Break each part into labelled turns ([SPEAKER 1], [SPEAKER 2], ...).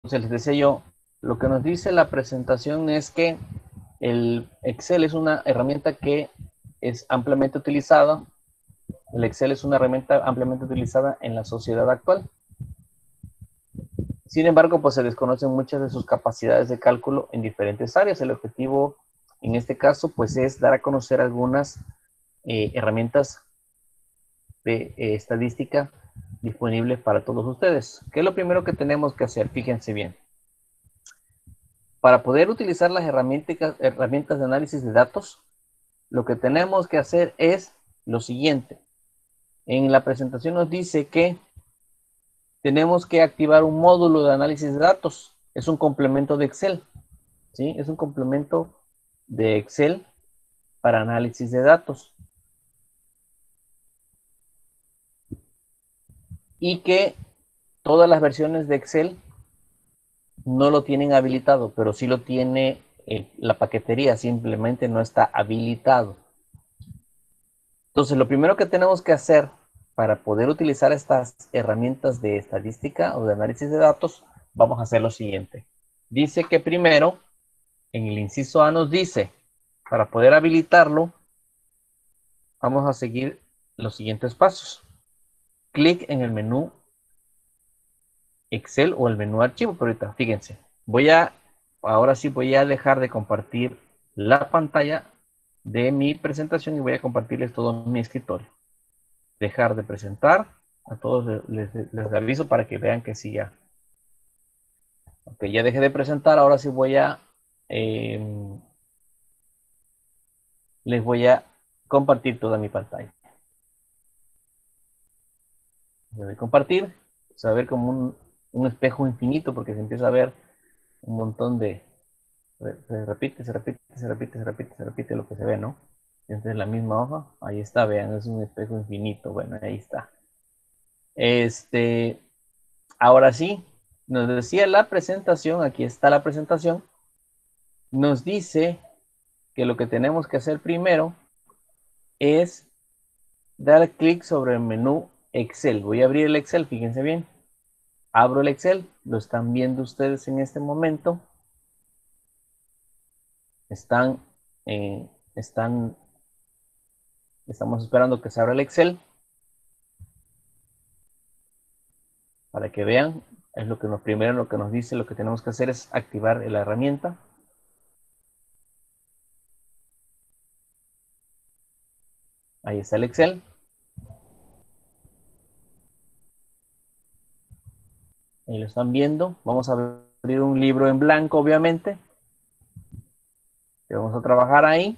[SPEAKER 1] les decía yo, lo que nos dice la presentación es que el Excel es una herramienta que es ampliamente utilizada. El Excel es una herramienta ampliamente utilizada en la sociedad actual. Sin embargo, pues se desconocen muchas de sus capacidades de cálculo en diferentes áreas. El objetivo en este caso, pues es dar a conocer algunas herramientas de estadística disponibles para todos ustedes. ¿Qué es lo primero que tenemos que hacer? Fíjense bien. Para poder utilizar las herramientas de análisis de datos, lo que tenemos que hacer es lo siguiente. En la presentación nos dice que tenemos que activar un módulo de análisis de datos. Es un complemento de Excel. ¿Sí? Es un complemento de Excel para análisis de datos. Y que todas las versiones de Excel no lo tienen habilitado, pero sí lo tiene la paquetería, simplemente no está habilitado. Entonces, lo primero que tenemos que hacer para poder utilizar estas herramientas de estadística o de análisis de datos, vamos a hacer lo siguiente. Dice que primero, en el inciso A nos dice, para poder habilitarlo, vamos a seguir los siguientes pasos. Clic en el menú Excel o el menú archivo, pero ahorita, fíjense, ahora sí voy a dejar de compartir la pantalla de mi presentación y voy a compartirles todo mi escritorio. Dejar de presentar, a todos les aviso para que vean que sí ya. Ok, ya dejé de presentar, ahora sí les voy a compartir toda mi pantalla. Le doy a compartir, se va a ver como un espejo infinito porque se empieza a ver un montón de, se repite, se repite, se repite, se repite, se repite lo que se ve, ¿no? Esta es la misma hoja, ahí está, vean, es un espejo infinito, bueno, ahí está. Ahora sí, nos decía la presentación, aquí está la presentación, nos dice que lo que tenemos que hacer primero es dar clic sobre el menú Excel. Voy a abrir el Excel, fíjense bien. Abro el Excel, lo están viendo ustedes en este momento. Están, eh, están, estamos esperando que se abra el Excel para que vean. Es lo que primero lo que nos dice, lo que tenemos que hacer es activar la herramienta. Ahí está el Excel. Ahí lo están viendo. Vamos a abrir un libro en blanco, obviamente. Que vamos a trabajar ahí.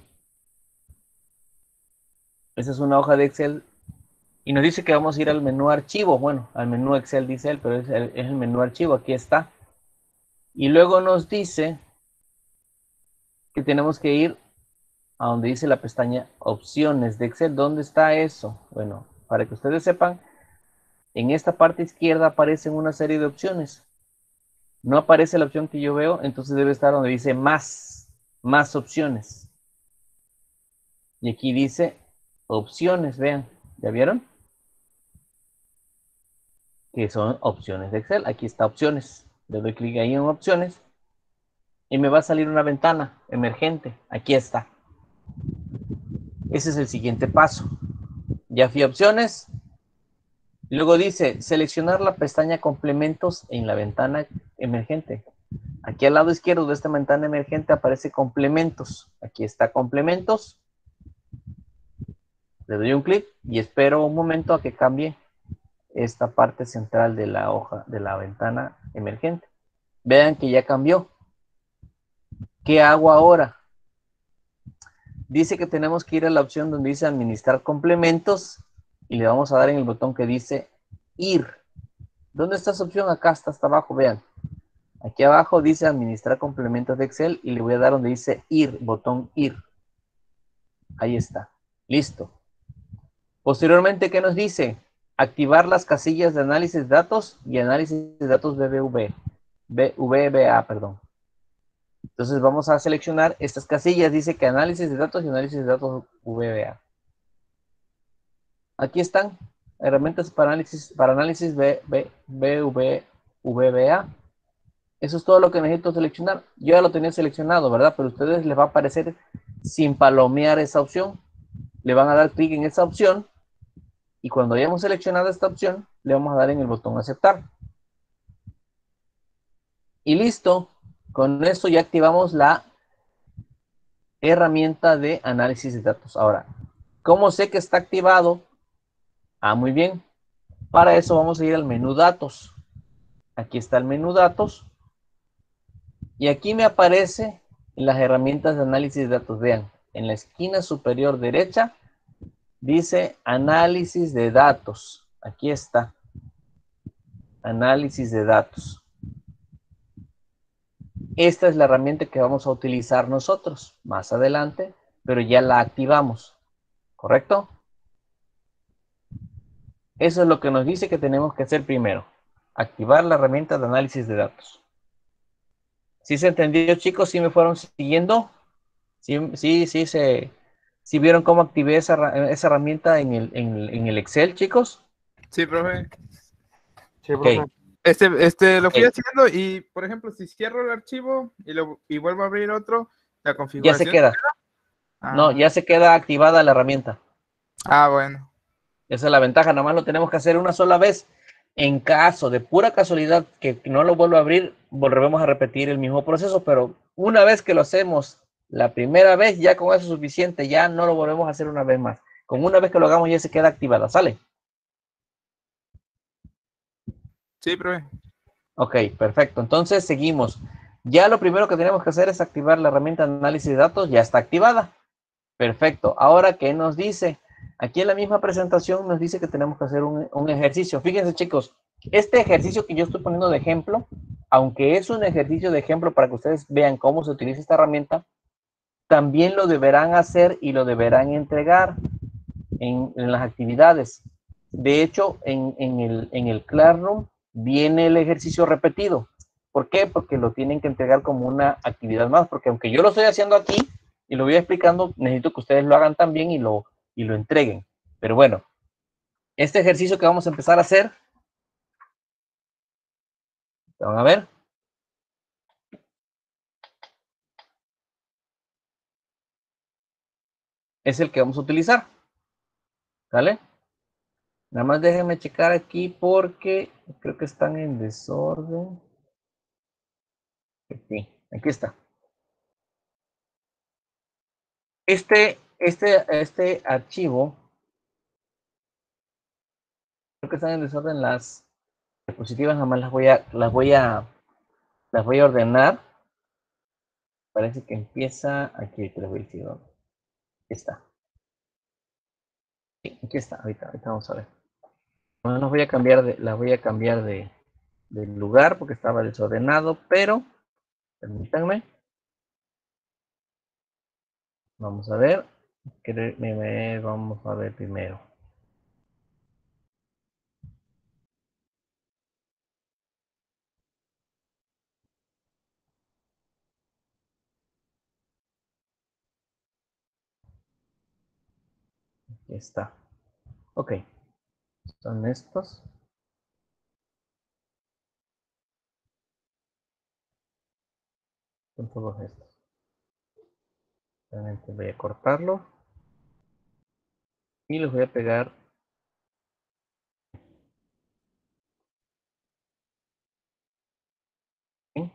[SPEAKER 1] Esa es una hoja de Excel. Y nos dice que vamos a ir al menú archivo. Bueno, al menú Excel dice él, pero es el menú archivo. Aquí está. Y luego nos dice que tenemos que ir a donde dice la pestaña opciones de Excel. ¿Dónde está eso? Bueno, para que ustedes sepan, en esta parte izquierda aparecen una serie de opciones. No aparece la opción que yo veo, entonces debe estar donde dice más opciones. Y aquí dice opciones, vean, ¿ya vieron? Que son opciones de Excel. Aquí está opciones. Le doy clic ahí en opciones y me va a salir una ventana emergente. Aquí está. Ese es el siguiente paso. Ya fui a opciones. Luego dice seleccionar la pestaña complementos en la ventana emergente. Aquí al lado izquierdo de esta ventana emergente aparece complementos. Aquí está complementos. Le doy un clic y espero un momento a que cambie esta parte central de la hoja, de la ventana emergente. Vean que ya cambió. ¿Qué hago ahora? Dice que tenemos que ir a la opción donde dice administrar complementos y le vamos a dar en el botón que dice ir. ¿Dónde está esa opción? Acá está hasta abajo, vean. Aquí abajo dice administrar complementos de Excel y le voy a dar donde dice ir, botón ir. Ahí está. Listo. Posteriormente, ¿qué nos dice? Activar las casillas de análisis de datos y análisis de datos VBA, perdón. Entonces vamos a seleccionar estas casillas. Dice que análisis de datos y análisis de datos VBA. Aquí están herramientas para análisis VBA. Eso es todo lo que necesito seleccionar. Yo ya lo tenía seleccionado, ¿verdad? Pero a ustedes les va a aparecer sin palomear esa opción. Le van a dar clic en esa opción y cuando hayamos seleccionado esta opción, le vamos a dar en el botón aceptar. Y listo. Con esto ya activamos la herramienta de análisis de datos. Ahora, ¿cómo sé que está activado? Ah, muy bien. Para eso vamos a ir al menú datos. Aquí está el menú datos. Y aquí me aparece las herramientas de análisis de datos. Vean, en la esquina superior derecha dice análisis de datos. Aquí está. Análisis de datos. Esta es la herramienta que vamos a utilizar nosotros más adelante, pero ya la activamos. ¿Correcto? Eso es lo que nos dice que tenemos que hacer primero. Activar la herramienta de análisis de datos. ¿Sí se entendió, chicos? ¿Sí me fueron siguiendo? ¿Sí vieron cómo activé esa herramienta en el Excel, chicos?
[SPEAKER 2] Sí, profe.
[SPEAKER 3] Sí,
[SPEAKER 1] Ok,
[SPEAKER 3] profe.
[SPEAKER 2] Lo
[SPEAKER 1] ok.
[SPEAKER 2] fui haciendo y, por ejemplo, si cierro el archivo y vuelvo a abrir otro, la
[SPEAKER 1] Ya se
[SPEAKER 2] configuración.
[SPEAKER 1] queda. No,
[SPEAKER 2] Ah,
[SPEAKER 1] ya se queda activada la herramienta.
[SPEAKER 2] bueno.
[SPEAKER 1] Esa es la ventaja. Nada más lo tenemos que hacer una sola vez. En caso de pura casualidad que no lo vuelva a abrir, volveremos a repetir el mismo proceso, pero una vez que lo hacemos la primera vez, ya con eso es suficiente, ya no lo volvemos a hacer una vez más. Con una vez que lo hagamos ya se queda activada, ¿sale?
[SPEAKER 2] Sí, profe.
[SPEAKER 1] Ok, perfecto. Entonces seguimos. Ya lo primero que tenemos que hacer es activar la herramienta de análisis de datos, ya está activada. Perfecto. Ahora, ¿qué nos dice? Aquí en la misma presentación nos dice que tenemos que hacer un ejercicio. Fíjense, chicos, este ejercicio que yo estoy poniendo de ejemplo, aunque es un ejercicio de ejemplo para que ustedes vean cómo se utiliza esta herramienta, también lo deberán hacer y lo deberán entregar en las actividades. De hecho, en el Classroom viene el ejercicio repetido. ¿Por qué? Porque lo tienen que entregar como una actividad más, porque aunque yo lo estoy haciendo aquí y lo voy explicando, necesito que ustedes lo hagan también y lo entreguen. Pero bueno, este ejercicio que vamos a empezar a hacer, van a ver, es el que vamos a utilizar. ¿Vale? Nada más déjenme checar aquí porque creo que están en desorden. Sí, aquí está. Este archivo, creo que están en desorden las diapositivas, nada más las voy a ordenar. Parece que empieza aquí, te lo voy a decir dónde. Aquí está. Sí, aquí está, ahorita vamos a ver. No las voy a cambiar del lugar porque estaba desordenado, pero permítanme. Vamos a ver. Vamos a ver primero. Aquí está. Ok. Son estos. Son todos estos. Realmente voy a cortarlo. Y los voy a pegar. ¿Sí?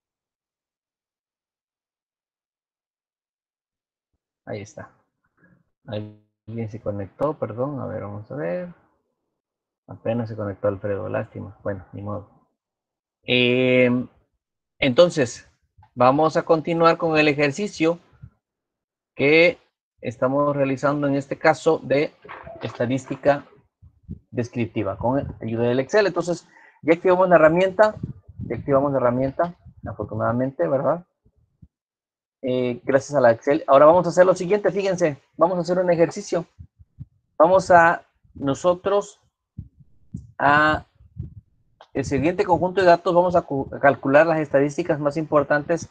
[SPEAKER 1] Ahí está. Alguien se conectó, perdón. A ver, vamos a ver. Apenas se conectó Alfredo, lástima. Bueno, ni modo. Entonces, vamos a continuar con el ejercicio que estamos realizando en este caso de estadística descriptiva con ayuda del Excel. Entonces, ya activamos la herramienta, afortunadamente, ¿verdad? Gracias a la Excel. Ahora vamos a hacer lo siguiente, fíjense, vamos a hacer un ejercicio. Vamos a nosotros a el siguiente conjunto de datos, vamos a calcular las estadísticas más importantes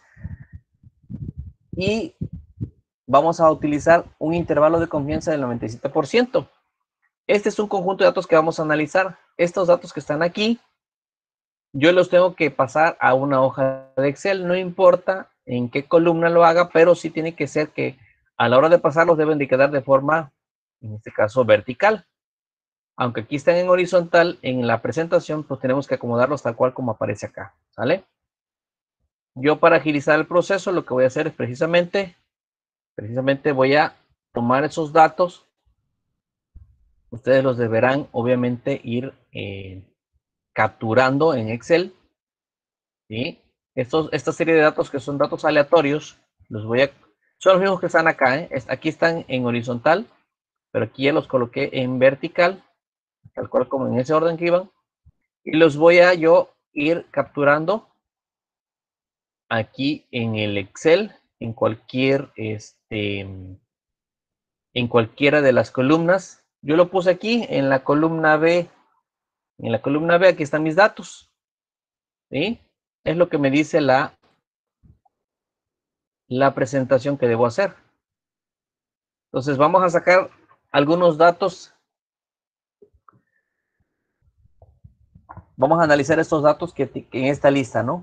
[SPEAKER 1] y vamos a utilizar un intervalo de confianza del 97%. Este es un conjunto de datos que vamos a analizar. Estos datos que están aquí yo los tengo que pasar a una hoja de Excel. No importa en qué columna lo haga, pero sí tiene que ser que a la hora de pasarlos deben de quedar de forma, en este caso, vertical. Aunque aquí están en horizontal, en la presentación, pues tenemos que acomodarlos tal cual como aparece acá, ¿sale? Yo para agilizar el proceso, lo que voy a hacer es precisamente voy a tomar esos datos. Ustedes los deberán, obviamente, ir capturando en Excel, ¿sí? Esta serie de datos que son datos aleatorios, son los mismos que están acá, ¿eh? Aquí están en horizontal, pero aquí ya los coloqué en vertical, tal cual como en ese orden que iban, y los voy a yo ir capturando aquí en el Excel, en cualquiera de las columnas. Yo lo puse aquí en la columna B. En la columna B aquí están mis datos, ¿sí? Es lo que me dice la presentación que debo hacer. Entonces vamos a sacar algunos datos. Vamos a analizar estos datos que en esta lista, ¿no?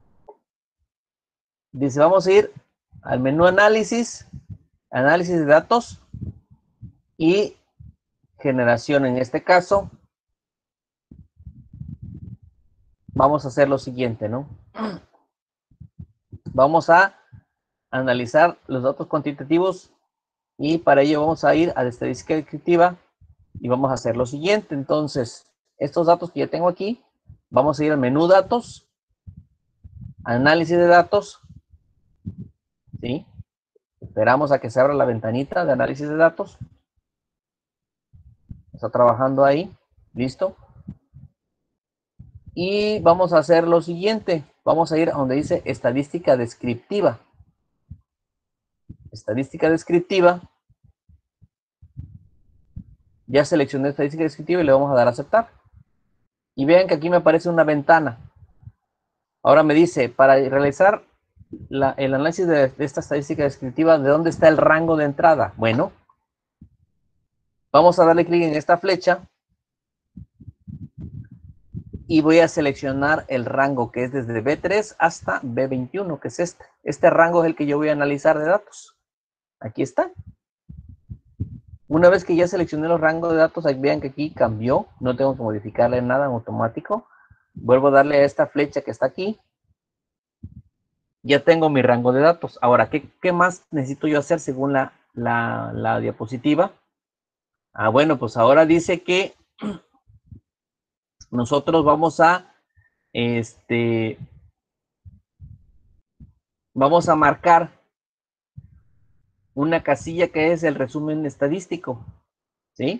[SPEAKER 1] Dice, vamos a ir al menú análisis, análisis de datos y generación. En este caso, vamos a hacer lo siguiente, ¿no? Vamos a analizar los datos cuantitativos y para ello vamos a ir a la estadística descriptiva y vamos a hacer lo siguiente. Entonces, estos datos que ya tengo aquí, vamos a ir al menú datos, análisis de datos, ¿sí? Esperamos a que se abra la ventanita de análisis de datos. Está trabajando ahí, listo. Y vamos a hacer lo siguiente, vamos a ir a donde dice estadística descriptiva. Estadística descriptiva. Ya seleccioné estadística descriptiva y le vamos a dar a aceptar. Y vean que aquí me aparece una ventana. Ahora me dice, para realizar el análisis de esta estadística descriptiva, ¿de dónde está el rango de entrada? Bueno, vamos a darle clic en esta flecha y voy a seleccionar el rango que es desde B3 hasta B21, que es este. Este rango es el que yo voy a analizar de datos. Aquí está. Una vez que ya seleccioné los rangos de datos, vean que aquí cambió, no tengo que modificarle nada en automático. Vuelvo a darle a esta flecha que está aquí. Ya tengo mi rango de datos. Ahora, ¿qué más necesito yo hacer según la diapositiva? Bueno, pues ahora dice que nosotros vamos a marcar una casilla que es el resumen estadístico, ¿sí?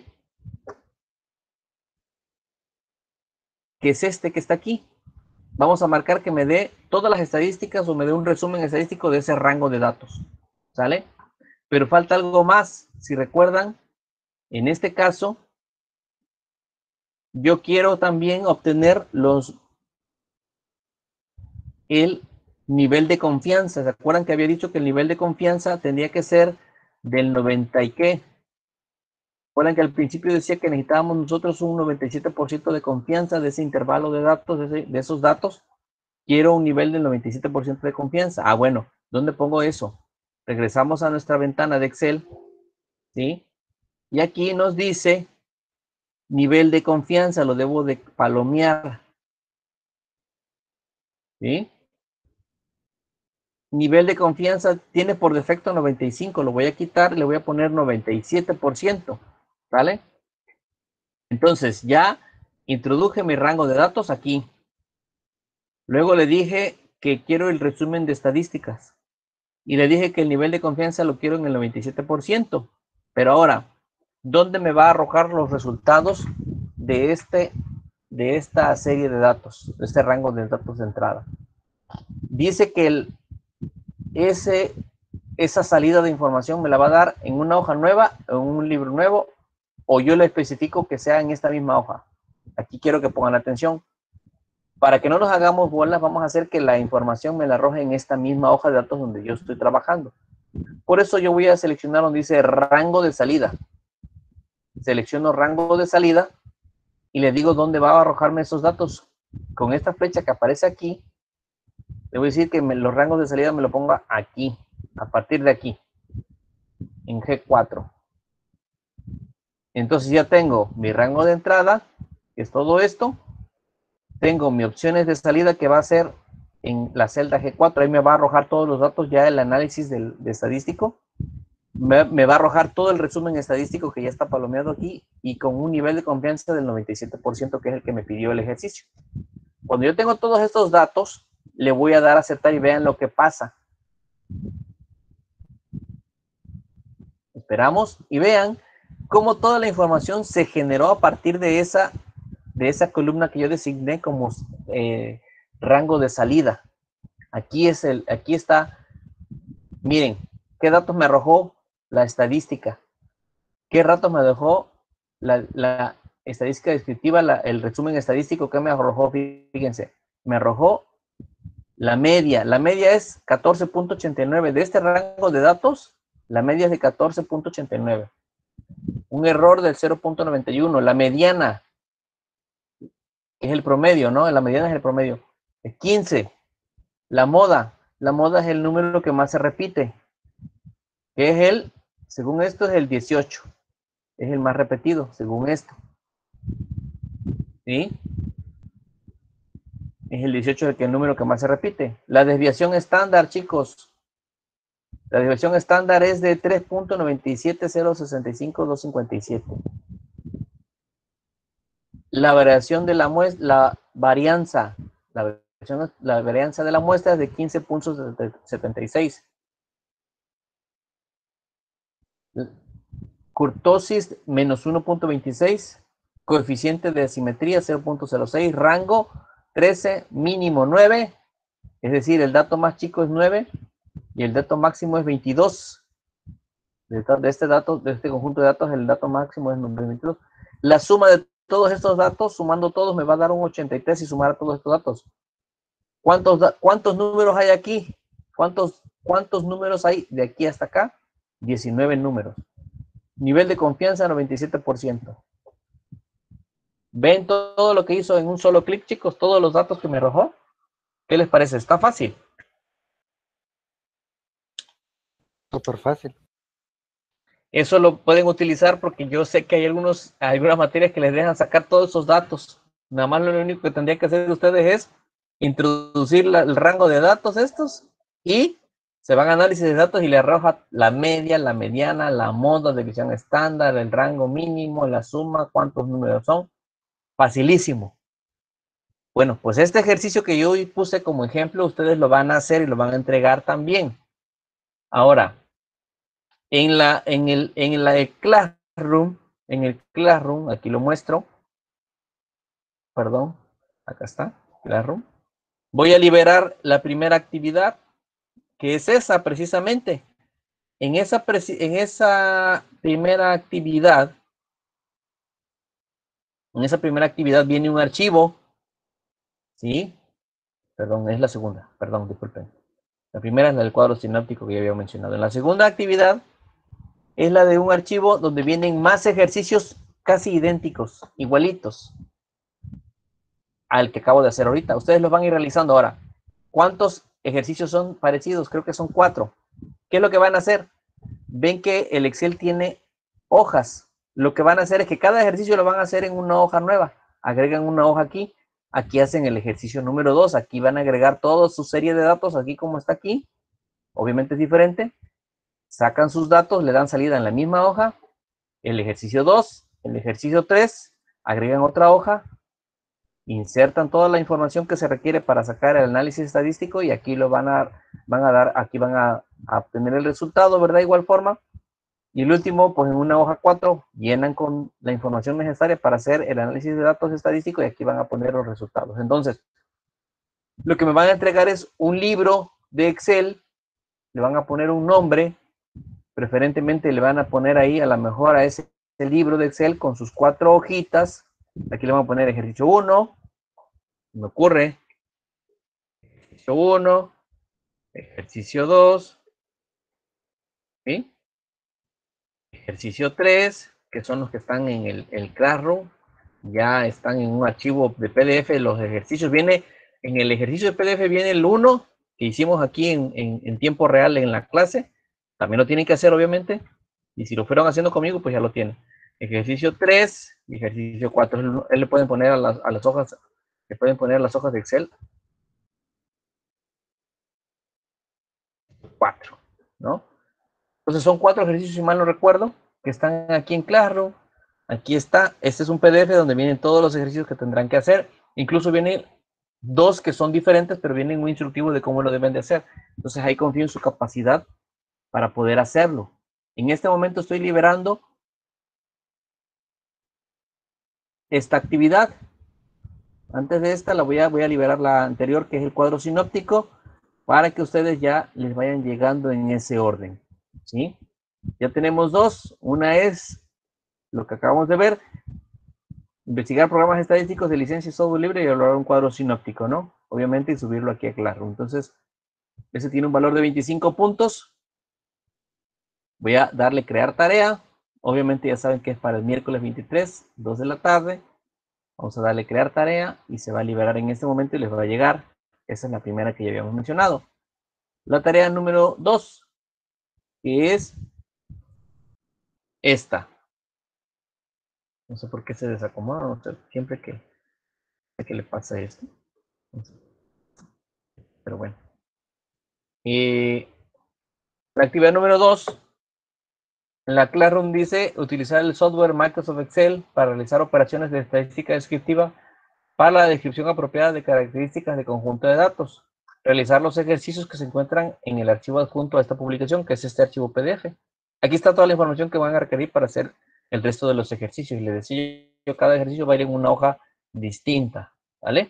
[SPEAKER 1] Que es este que está aquí. Vamos a marcar que me dé todas las estadísticas o me dé un resumen estadístico de ese rango de datos, ¿sale? Pero falta algo más. Si recuerdan, en este caso, yo quiero también obtener el nivel de confianza. ¿Se acuerdan que había dicho que el nivel de confianza tendría que ser del 90 y qué? Recuerdan que al principio decía que necesitábamos nosotros un 97% de confianza de ese intervalo de datos, de esos datos. Quiero un nivel del 97% de confianza. Bueno, ¿dónde pongo eso? Regresamos a nuestra ventana de Excel, ¿sí? Y aquí nos dice nivel de confianza, lo debo de palomear, ¿sí? Nivel de confianza tiene por defecto 95, lo voy a quitar, le voy a poner 97%, ¿vale? Entonces ya introduje mi rango de datos aquí. Luego le dije que quiero el resumen de estadísticas y le dije que el nivel de confianza lo quiero en el 97%. Pero ahora, ¿dónde me va a arrojar los resultados de esta serie de datos, de este rango de datos de entrada? Dice que esa salida de información me la va a dar en una hoja nueva, en un libro nuevo, o yo le especifico que sea en esta misma hoja. Aquí quiero que pongan atención. Para que no nos hagamos bolas, vamos a hacer que la información me la arroje en esta misma hoja de datos donde yo estoy trabajando. Por eso yo voy a seleccionar donde dice rango de salida. Selecciono rango de salida y le digo dónde va a arrojarme esos datos. con esta flecha que aparece aquí, le voy a decir que los rangos de salida me lo ponga aquí, a partir de aquí, en G4. Entonces ya tengo mi rango de entrada, que es todo esto. Tengo mis opciones de salida que va a ser en la celda G4. Ahí me va a arrojar todos los datos ya el análisis de estadístico. Me va a arrojar todo el resumen estadístico que ya está palomeado aquí y con un nivel de confianza del 97%, que es el que me pidió el ejercicio. Cuando yo tengo todos estos datos, le voy a dar a aceptar y vean lo que pasa. Esperamos y vean cómo toda la información se generó a partir de esa columna que yo designé como rango de salida. Aquí está, miren, qué datos me arrojó la estadística, qué datos me dejó la estadística descriptiva, el resumen estadístico que me arrojó. Fíjense, me arrojó la media es 14.89 de este rango de datos. La media es de 14.89, un error del 0.91. La mediana es el promedio, ¿no? La mediana es el promedio, es 15. La moda es el número que más se repite, que es según esto es el 18, es el más repetido, según esto, ¿sí? Es el 18 el número que más se repite. La desviación estándar, chicos, la desviación estándar es de 3.97065.257. La variación de la muestra, la varianza de la muestra es de 15.76. Kurtosis menos 1.26, coeficiente de asimetría 0.06, rango 13, mínimo 9, es decir, el dato más chico es 9 y el dato máximo es 22. De este conjunto de datos, el dato máximo es 22. La suma de todos estos datos, sumando todos, me va a dar un 83 y sumar a todos estos datos. ¿Cuántos números hay aquí? ¿Cuántos números hay de aquí hasta acá? 19 números. Nivel de confianza 97%. ¿Ven todo lo que hizo en un solo clic, chicos? Todos los datos que me arrojó. ¿Qué les parece? Está fácil.
[SPEAKER 3] Súper fácil.
[SPEAKER 1] Eso lo pueden utilizar porque yo sé que hay algunas materias que les dejan sacar todos esos datos. Nada más lo único que tendría que hacer ustedes es introducir el rango de datos estos y se van a análisis de datos y le arroja la media, la mediana, la moda, división estándar, el rango mínimo, la suma, cuántos números son. Facilísimo. Bueno, pues este ejercicio que yo puse como ejemplo, ustedes lo van a hacer y lo van a entregar también. Ahora, en el Classroom, aquí lo muestro. Perdón, acá está, Classroom. Voy a liberar la primera actividad, que es esa precisamente. En esa primera actividad, viene un archivo, ¿sí? Perdón, es la segunda, perdón, disculpen. La primera es la del cuadro sináptico que ya había mencionado. En la segunda actividad es la de un archivo donde vienen más ejercicios casi idénticos, igualitos al que acabo de hacer ahorita. Ustedes los van a ir realizando ahora. ¿Cuántos ejercicios son parecidos? Creo que son 4. ¿Qué es lo que van a hacer? Ven que el Excel tiene hojas. Lo que van a hacer es que cada ejercicio lo van a hacer en una hoja nueva. Agregan una hoja aquí. Aquí hacen el ejercicio número 2. Aquí van a agregar toda su serie de datos, aquí como está aquí. Obviamente es diferente. Sacan sus datos, le dan salida en la misma hoja. El ejercicio 2, el ejercicio 3, agregan otra hoja, insertan toda la información que se requiere para sacar el análisis estadístico y aquí lo van a obtener el resultado, ¿verdad? De igual forma. Y el último, pues en una hoja 4, llenan con la información necesaria para hacer el análisis de datos estadísticos y aquí van a poner los resultados. Entonces, lo que me van a entregar es un libro de Excel, le van a poner un nombre, preferentemente le van a poner ahí a lo mejor a ese libro de Excel con sus 4 hojitas. Aquí le vamos a poner ejercicio 1, me ocurre, ejercicio 1, ejercicio 2, ¿sí? Ejercicio 3, que son los que están en el Classroom, ya están en un archivo de PDF, los ejercicios. Viene, en el ejercicio de PDF viene el 1 que hicimos aquí en tiempo real en la clase. También lo tienen que hacer, obviamente. Y si lo fueron haciendo conmigo, pues ya lo tienen. Ejercicio 3 y ejercicio 4. Él le pueden poner a las hojas, le pueden poner las hojas de Excel 4, ¿no? Entonces son 4 ejercicios, si mal no recuerdo, que están aquí en Classroom. Aquí está, este es un PDF donde vienen todos los ejercicios que tendrán que hacer. Incluso vienen 2 que son diferentes, pero vienen un instructivo de cómo lo deben de hacer. Entonces ahí confío en su capacidad para poder hacerlo. En este momento estoy liberando esta actividad. Antes de esta voy a liberar la anterior, que es el cuadro sinóptico, para que ustedes ya les vayan llegando en ese orden, ¿sí? Ya tenemos 2. Una es lo que acabamos de ver, investigar programas estadísticos de licencia y software libre y elaborar un cuadro sinóptico, ¿no? Obviamente, y subirlo aquí a Classroom. Entonces, ese tiene un valor de 25 puntos. Voy a darle crear tarea. Obviamente ya saben que es para el miércoles 23, 2 de la tarde. Vamos a darle crear tarea y se va a liberar en este momento y les va a llegar. Esa es la primera que ya habíamos mencionado. La tarea número 2, que es esta. No sé por qué se desacomoda, no sé, siempre que le pasa esto. No sé. Pero bueno. La actividad número 2, en la Classroom dice utilizar el software Microsoft Excel para realizar operaciones de estadística descriptiva para la descripción apropiada de características de conjunto de datos. Realizar los ejercicios que se encuentran en el archivo adjunto a esta publicación, que es este archivo PDF. Aquí está toda la información que van a requerir para hacer el resto de los ejercicios. Y les decía yo, cada ejercicio va a ir en una hoja distinta, ¿vale?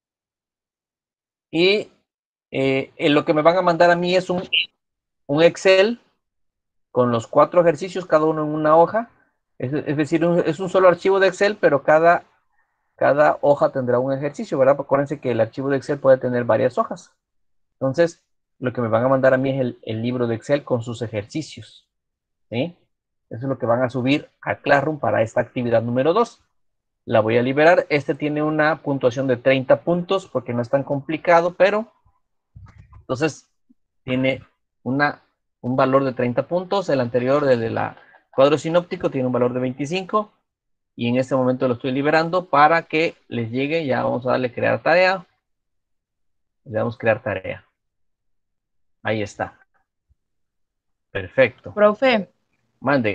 [SPEAKER 1] Y lo que me van a mandar a mí es un Excel con los 4 ejercicios, cada uno en una hoja. Es decir, es un solo archivo de Excel, pero cada hoja tendrá un ejercicio, ¿verdad? Acuérdense que el archivo de Excel puede tener varias hojas. Entonces, lo que me van a mandar a mí es el libro de Excel con sus ejercicios, ¿sí? Eso es lo que van a subir a Classroom para esta actividad número 2. La voy a liberar. Este tiene una puntuación de 30 puntos porque no es tan complicado, pero entonces tiene un valor de 30 puntos. El anterior, el de la cuadro sinóptico, tiene un valor de 25. Y en este momento lo estoy liberando para que les llegue. Ya vamos a darle crear tarea. Le damos crear tarea. Ahí está. Perfecto.
[SPEAKER 4] Profe,
[SPEAKER 1] Mande.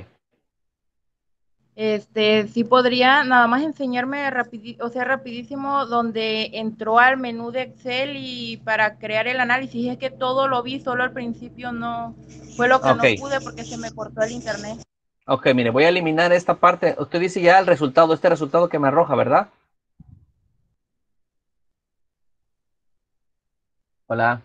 [SPEAKER 4] sí podría nada más enseñarme rapidísimo donde entró al menú de Excel y para crear el análisis. Es que todo lo vi, solo al principio no, fue lo que no pude porque se me cortó el internet.
[SPEAKER 1] Ok, mire, voy a eliminar esta parte. Usted dice ya el resultado, este resultado que me arroja, ¿verdad? Hola.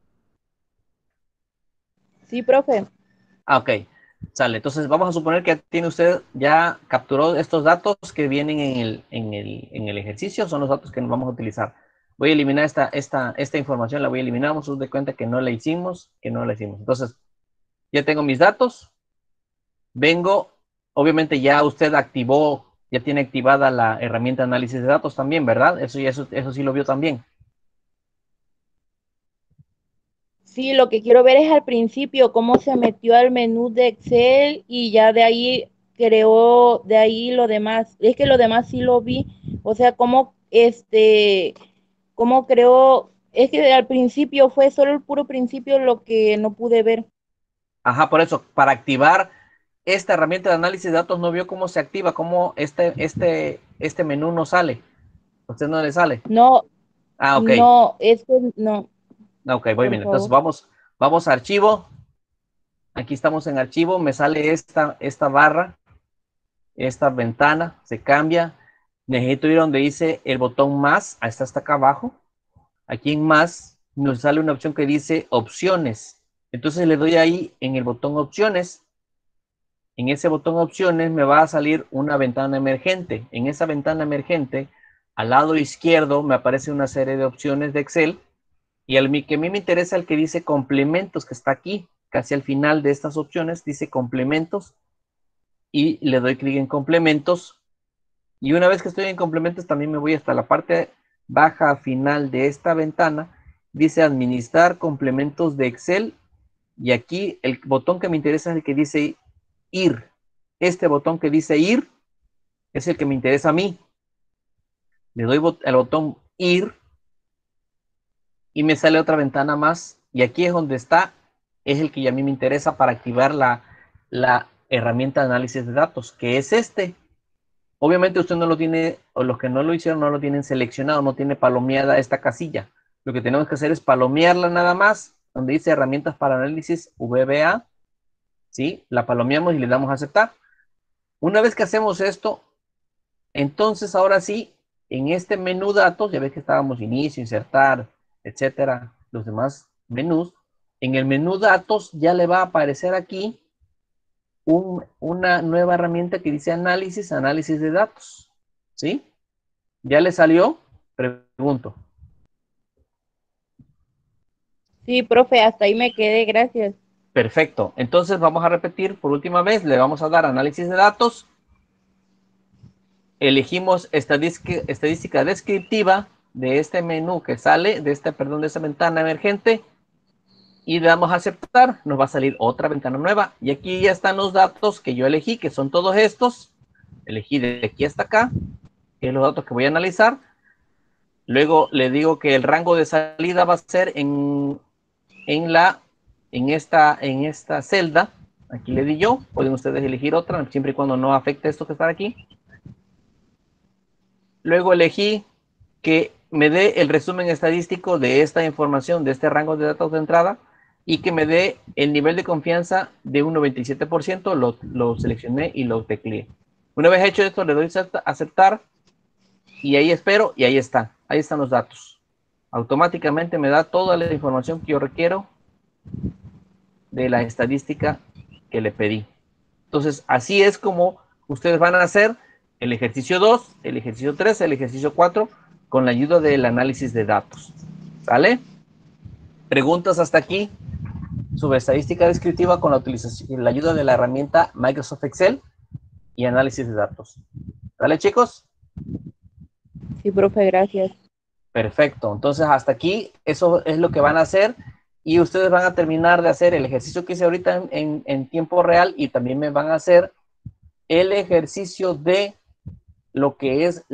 [SPEAKER 4] Sí, profe.
[SPEAKER 1] Ok, sale. Entonces vamos a suponer que tiene usted, ya capturó estos datos que vienen en el ejercicio, son los datos que nos vamos a utilizar. Voy a eliminar esta información, la voy a eliminar, vamos a dar cuenta que no la hicimos, Entonces, ya tengo mis datos, vengo, obviamente ya usted activó, ya tiene activada la herramienta de análisis de datos también, ¿verdad? Eso sí lo vio también.
[SPEAKER 4] Sí, lo que quiero ver es al principio cómo se metió al menú de Excel y ya de ahí creó, de ahí lo demás. Es que lo demás sí lo vi, o sea, cómo creó, es que al principio fue solo el puro principio lo que no pude ver.
[SPEAKER 1] Ajá, por eso, para activar esta herramienta de análisis de datos no vio cómo se activa, cómo este menú no sale. ¿A usted no le sale?
[SPEAKER 4] No,
[SPEAKER 1] Ah, ok.
[SPEAKER 4] no, es que no.
[SPEAKER 1] Ok, voy bien.
[SPEAKER 4] Por
[SPEAKER 1] Entonces
[SPEAKER 4] favor.
[SPEAKER 1] vamos a archivo. Aquí estamos en archivo. Me sale esta barra, esta ventana, se cambia. Necesito ir donde dice el botón más. Esta está acá abajo. Aquí en más nos sale una opción que dice opciones. Entonces le doy ahí en el botón opciones. En ese botón opciones me va a salir una ventana emergente. En esa ventana emergente, al lado izquierdo me aparece una serie de opciones de Excel. Y que a mí me interesa el que dice complementos, que está aquí, casi al final de estas opciones, dice complementos. Y le doy clic en complementos. Y una vez que estoy en complementos, también me voy hasta la parte baja final de esta ventana. Dice administrar complementos de Excel. Y aquí el botón que me interesa es el que dice ir. Este botón que dice ir es el que me interesa a mí. Le doy el botón ir y me sale otra ventana más. Y aquí es donde está, es el que a mí me interesa para activar la herramienta de análisis de datos, que es este. Obviamente usted no lo tiene, o los que no lo hicieron no lo tienen seleccionado, no tiene palomeada esta casilla. Lo que tenemos que hacer es palomearla nada más, donde dice herramientas para análisis VBA. ¿Sí? La palomeamos y le damos a aceptar. Una vez que hacemos esto, entonces ahora sí, en este menú datos, ya ves que estábamos inicio, insertar, etcétera, los demás menús. En el menú datos ya le va a aparecer aquí una nueva herramienta que dice análisis de datos. ¿Sí? ¿Ya le salió? Pregunto.
[SPEAKER 4] Sí, profe, hasta ahí me quedé, gracias.
[SPEAKER 1] Perfecto. Entonces vamos a repetir por última vez. Le vamos a dar análisis de datos. Elegimos estadística descriptiva de este menú que sale, de esta ventana emergente. Y le damos a aceptar. Nos va a salir otra ventana nueva. Y aquí ya están los datos que yo elegí, que son todos estos. Elegí de aquí hasta acá, que es los datos que voy a analizar. Luego le digo que el rango de salida va a ser en esta celda. Aquí le di yo. Pueden ustedes elegir otra, siempre y cuando no afecte esto que está aquí. Luego elegí que me dé el resumen estadístico de esta información, de este rango de datos de entrada, y que me dé el nivel de confianza de un 97%. Lo seleccioné y lo tecleé. Una vez hecho esto, le doy a aceptar, y ahí espero, y ahí está. Ahí están los datos. Automáticamente me da toda la información que yo requiero de la estadística que le pedí. Entonces, así es como ustedes van a hacer el ejercicio 2, el ejercicio 3, el ejercicio 4, con la ayuda del análisis de datos. ¿Sale? ¿Preguntas hasta aquí sobre estadística descriptiva con la ayuda de la herramienta Microsoft Excel y análisis de datos? ¿Sale, chicos?
[SPEAKER 4] Sí, profe, gracias.
[SPEAKER 1] Perfecto. Entonces, hasta aquí, eso es lo que van a hacer. Y ustedes van a terminar de hacer el ejercicio que hice ahorita en tiempo real, y también me van a hacer el ejercicio de lo que es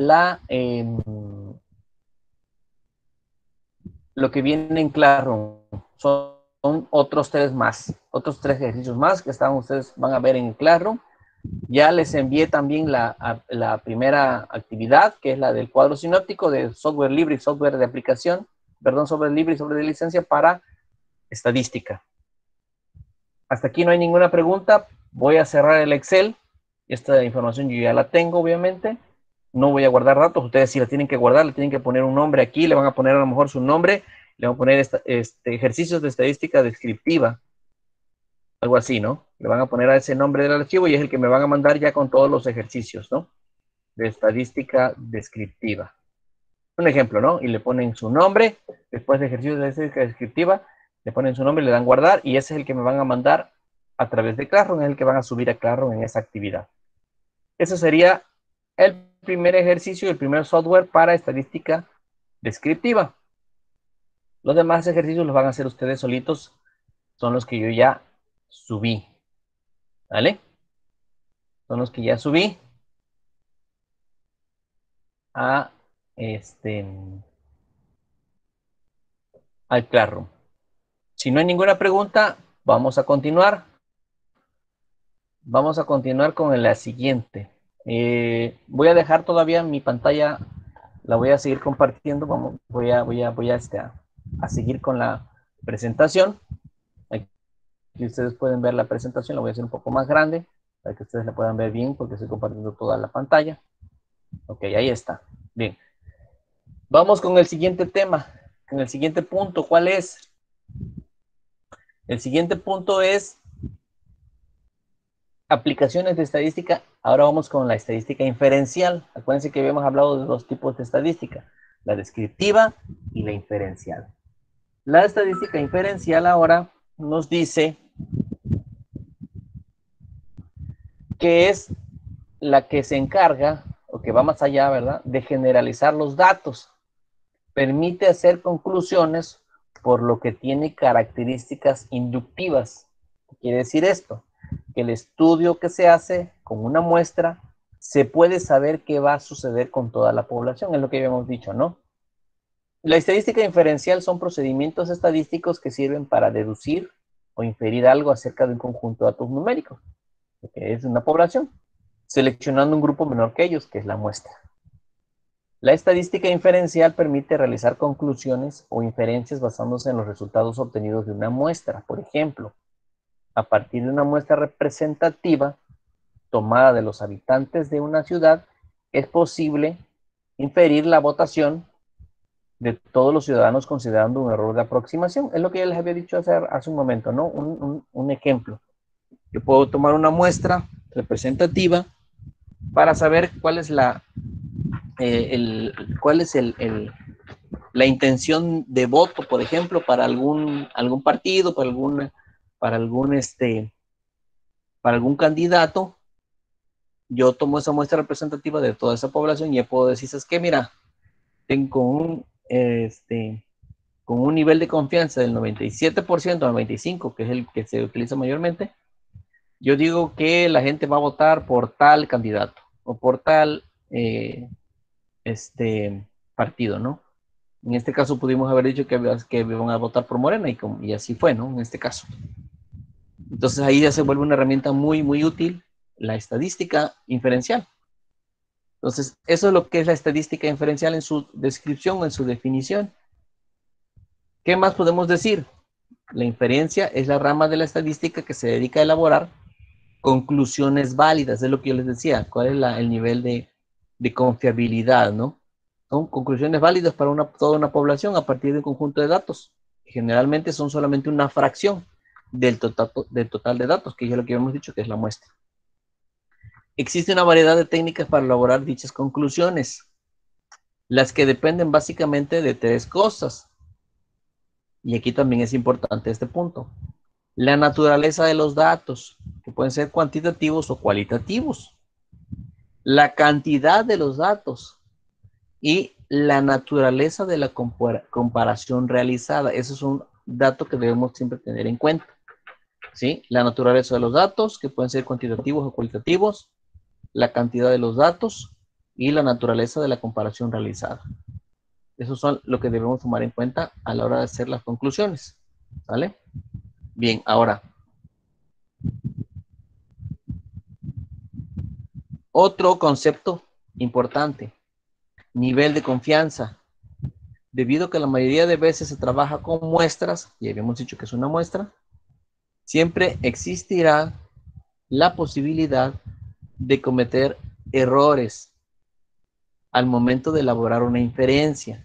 [SPEAKER 1] lo que viene en Classroom. Son otros tres ejercicios más que ustedes van a ver en Classroom. Ya les envié también la primera actividad, que es la del cuadro sinóptico de software libre y software de aplicación, software libre y software de licencia para estadística. Hasta aquí no hay ninguna pregunta. Voy a cerrar el Excel. Esta información yo ya la tengo, obviamente. No voy a guardar datos. Ustedes si la tienen que guardar, le tienen que poner un nombre aquí. Le van a poner a lo mejor su nombre. Le van a poner ejercicios de estadística descriptiva. Algo así, ¿no? Le van a poner a ese nombre del archivo y es el que me van a mandar ya con todos los ejercicios, ¿no? De estadística descriptiva. Un ejemplo, ¿no? Y le ponen su nombre. Después de ejercicios de estadística descriptiva, le ponen su nombre, le dan guardar, y ese es el que me van a mandar a través de Classroom, es el que van a subir a Classroom en esa actividad. Ese sería el primer ejercicio, el primer software para estadística descriptiva. Los demás ejercicios los van a hacer ustedes solitos, son los que yo ya subí. ¿Vale? Son los que ya subí a al Classroom. Si no hay ninguna pregunta, vamos a continuar. Vamos a continuar con la siguiente. Voy a dejar todavía mi pantalla, la voy a seguir compartiendo. Voy a seguir con la presentación. Aquí ustedes pueden ver la presentación, la voy a hacer un poco más grande para que ustedes la puedan ver bien, porque estoy compartiendo toda la pantalla. Ok, ahí está. Bien. Vamos con el siguiente tema, con el siguiente punto. ¿Cuál es? El siguiente punto es aplicaciones de estadística. Ahora vamos con la estadística inferencial. Acuérdense que habíamos hablado de dos tipos de estadística, la descriptiva y la inferencial. La estadística inferencial ahora nos dice que es la que se encarga, o que va más allá, ¿verdad?, de generalizar los datos. Permite hacer conclusiones por lo que tiene características inductivas. ¿Qué quiere decir esto? Que el estudio que se hace con una muestra se puede saber qué va a suceder con toda la población, es lo que habíamos dicho, ¿no? La estadística inferencial son procedimientos estadísticos que sirven para deducir o inferir algo acerca de un conjunto de datos numéricos, que es una población, seleccionando un grupo menor que ellos, que es la muestra. La estadística inferencial permite realizar conclusiones o inferencias basándose en los resultados obtenidos de una muestra. Por ejemplo, a partir de una muestra representativa tomada de los habitantes de una ciudad, es posible inferir la votación de todos los ciudadanos considerando un error de aproximación. Es lo que ya les había dicho hace un momento, ¿no? Un ejemplo. Yo puedo tomar una muestra representativa para saber cuál es la intención de voto, por ejemplo, para algún partido, para algún candidato. Yo tomo esa muestra representativa de toda esa población y ya puedo decir, ¿sabes qué? Mira, tengo con un nivel de confianza del 97%, 95%, que es el que se utiliza mayormente, yo digo que la gente va a votar por tal candidato o por tal partido, ¿no? En este caso pudimos haber dicho que van a votar por Morena y así fue, ¿no? En este caso. Entonces ahí ya se vuelve una herramienta muy, muy útil, la estadística inferencial. Entonces, eso es lo que es la estadística inferencial en su descripción, en su definición. ¿Qué más podemos decir? La inferencia es la rama de la estadística que se dedica a elaborar conclusiones válidas, es lo que yo les decía, cuál es el nivel de confiabilidad, ¿no? Son conclusiones válidas para toda una población a partir de un conjunto de datos. Generalmente son solamente una fracción del total de datos, que ya lo que hemos dicho que es la muestra. Existe una variedad de técnicas para elaborar dichas conclusiones, las que dependen básicamente de tres cosas. Y aquí también es importante este punto. La naturaleza de los datos, que pueden ser cuantitativos o cualitativos. La cantidad de los datos y la naturaleza de la comparación realizada. Eso es un dato que debemos siempre tener en cuenta. ¿Sí? La naturaleza de los datos, que pueden ser cuantitativos o cualitativos, la cantidad de los datos y la naturaleza de la comparación realizada. Esos son lo que debemos tomar en cuenta a la hora de hacer las conclusiones. ¿Vale? Bien, ahora. Otro concepto importante. Nivel de confianza. Debido a que la mayoría de veces se trabaja con muestras, y habíamos dicho que es una muestra, siempre existirá la posibilidad de cometer errores al momento de elaborar una inferencia.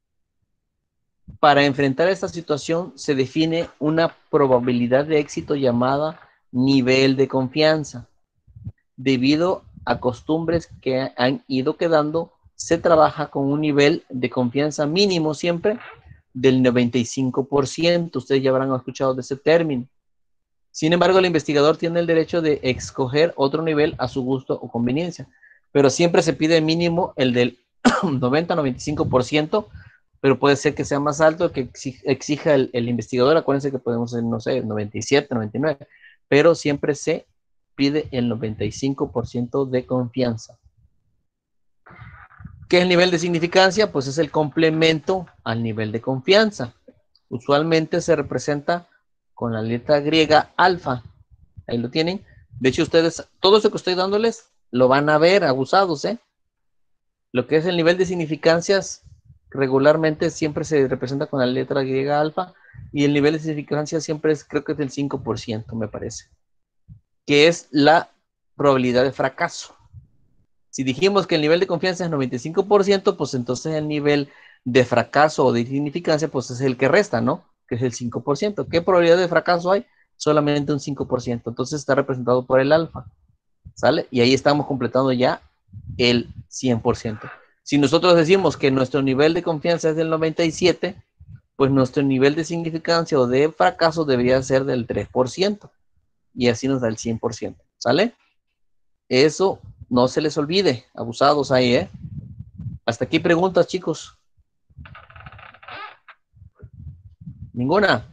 [SPEAKER 1] Para enfrentar esta situación se define una probabilidad de éxito llamada nivel de confianza. Debido a costumbres que han ido quedando, se trabaja con un nivel de confianza mínimo siempre del 95%. Ustedes ya habrán escuchado de ese término. Sin embargo, el investigador tiene el derecho de escoger otro nivel a su gusto o conveniencia, pero siempre se pide mínimo el del 90-95%, pero puede ser que sea más alto que exija el investigador. Acuérdense que podemos ser, no sé, 97, 99, pero siempre se pide el 95% de confianza. ¿Qué es el nivel de significancia? Pues es el complemento al nivel de confianza. Usualmente se representa con la letra griega alfa. Ahí lo tienen. De hecho, ustedes, todo eso que estoy dándoles, lo van a ver abusados, ¿eh? Lo que es el nivel de significancias, regularmente siempre se representa con la letra griega alfa, y el nivel de significancia siempre es, creo que es del 5%, me parece, que es la probabilidad de fracaso. Si dijimos que el nivel de confianza es 95%, pues entonces el nivel de fracaso o de significancia, pues es el que resta, ¿no? Que es el 5%. ¿Qué probabilidad de fracaso hay? Solamente un 5%. Entonces está representado por el alfa, ¿sale? Y ahí estamos completando ya el 100%. Si nosotros decimos que nuestro nivel de confianza es del 97%, pues nuestro nivel de significancia o de fracaso debería ser del 3%. Y así nos da el 100%, ¿sale? Eso No se les olvide, abusados ahí, ¿eh? Hasta aquí preguntas, chicos. ¿Ninguna?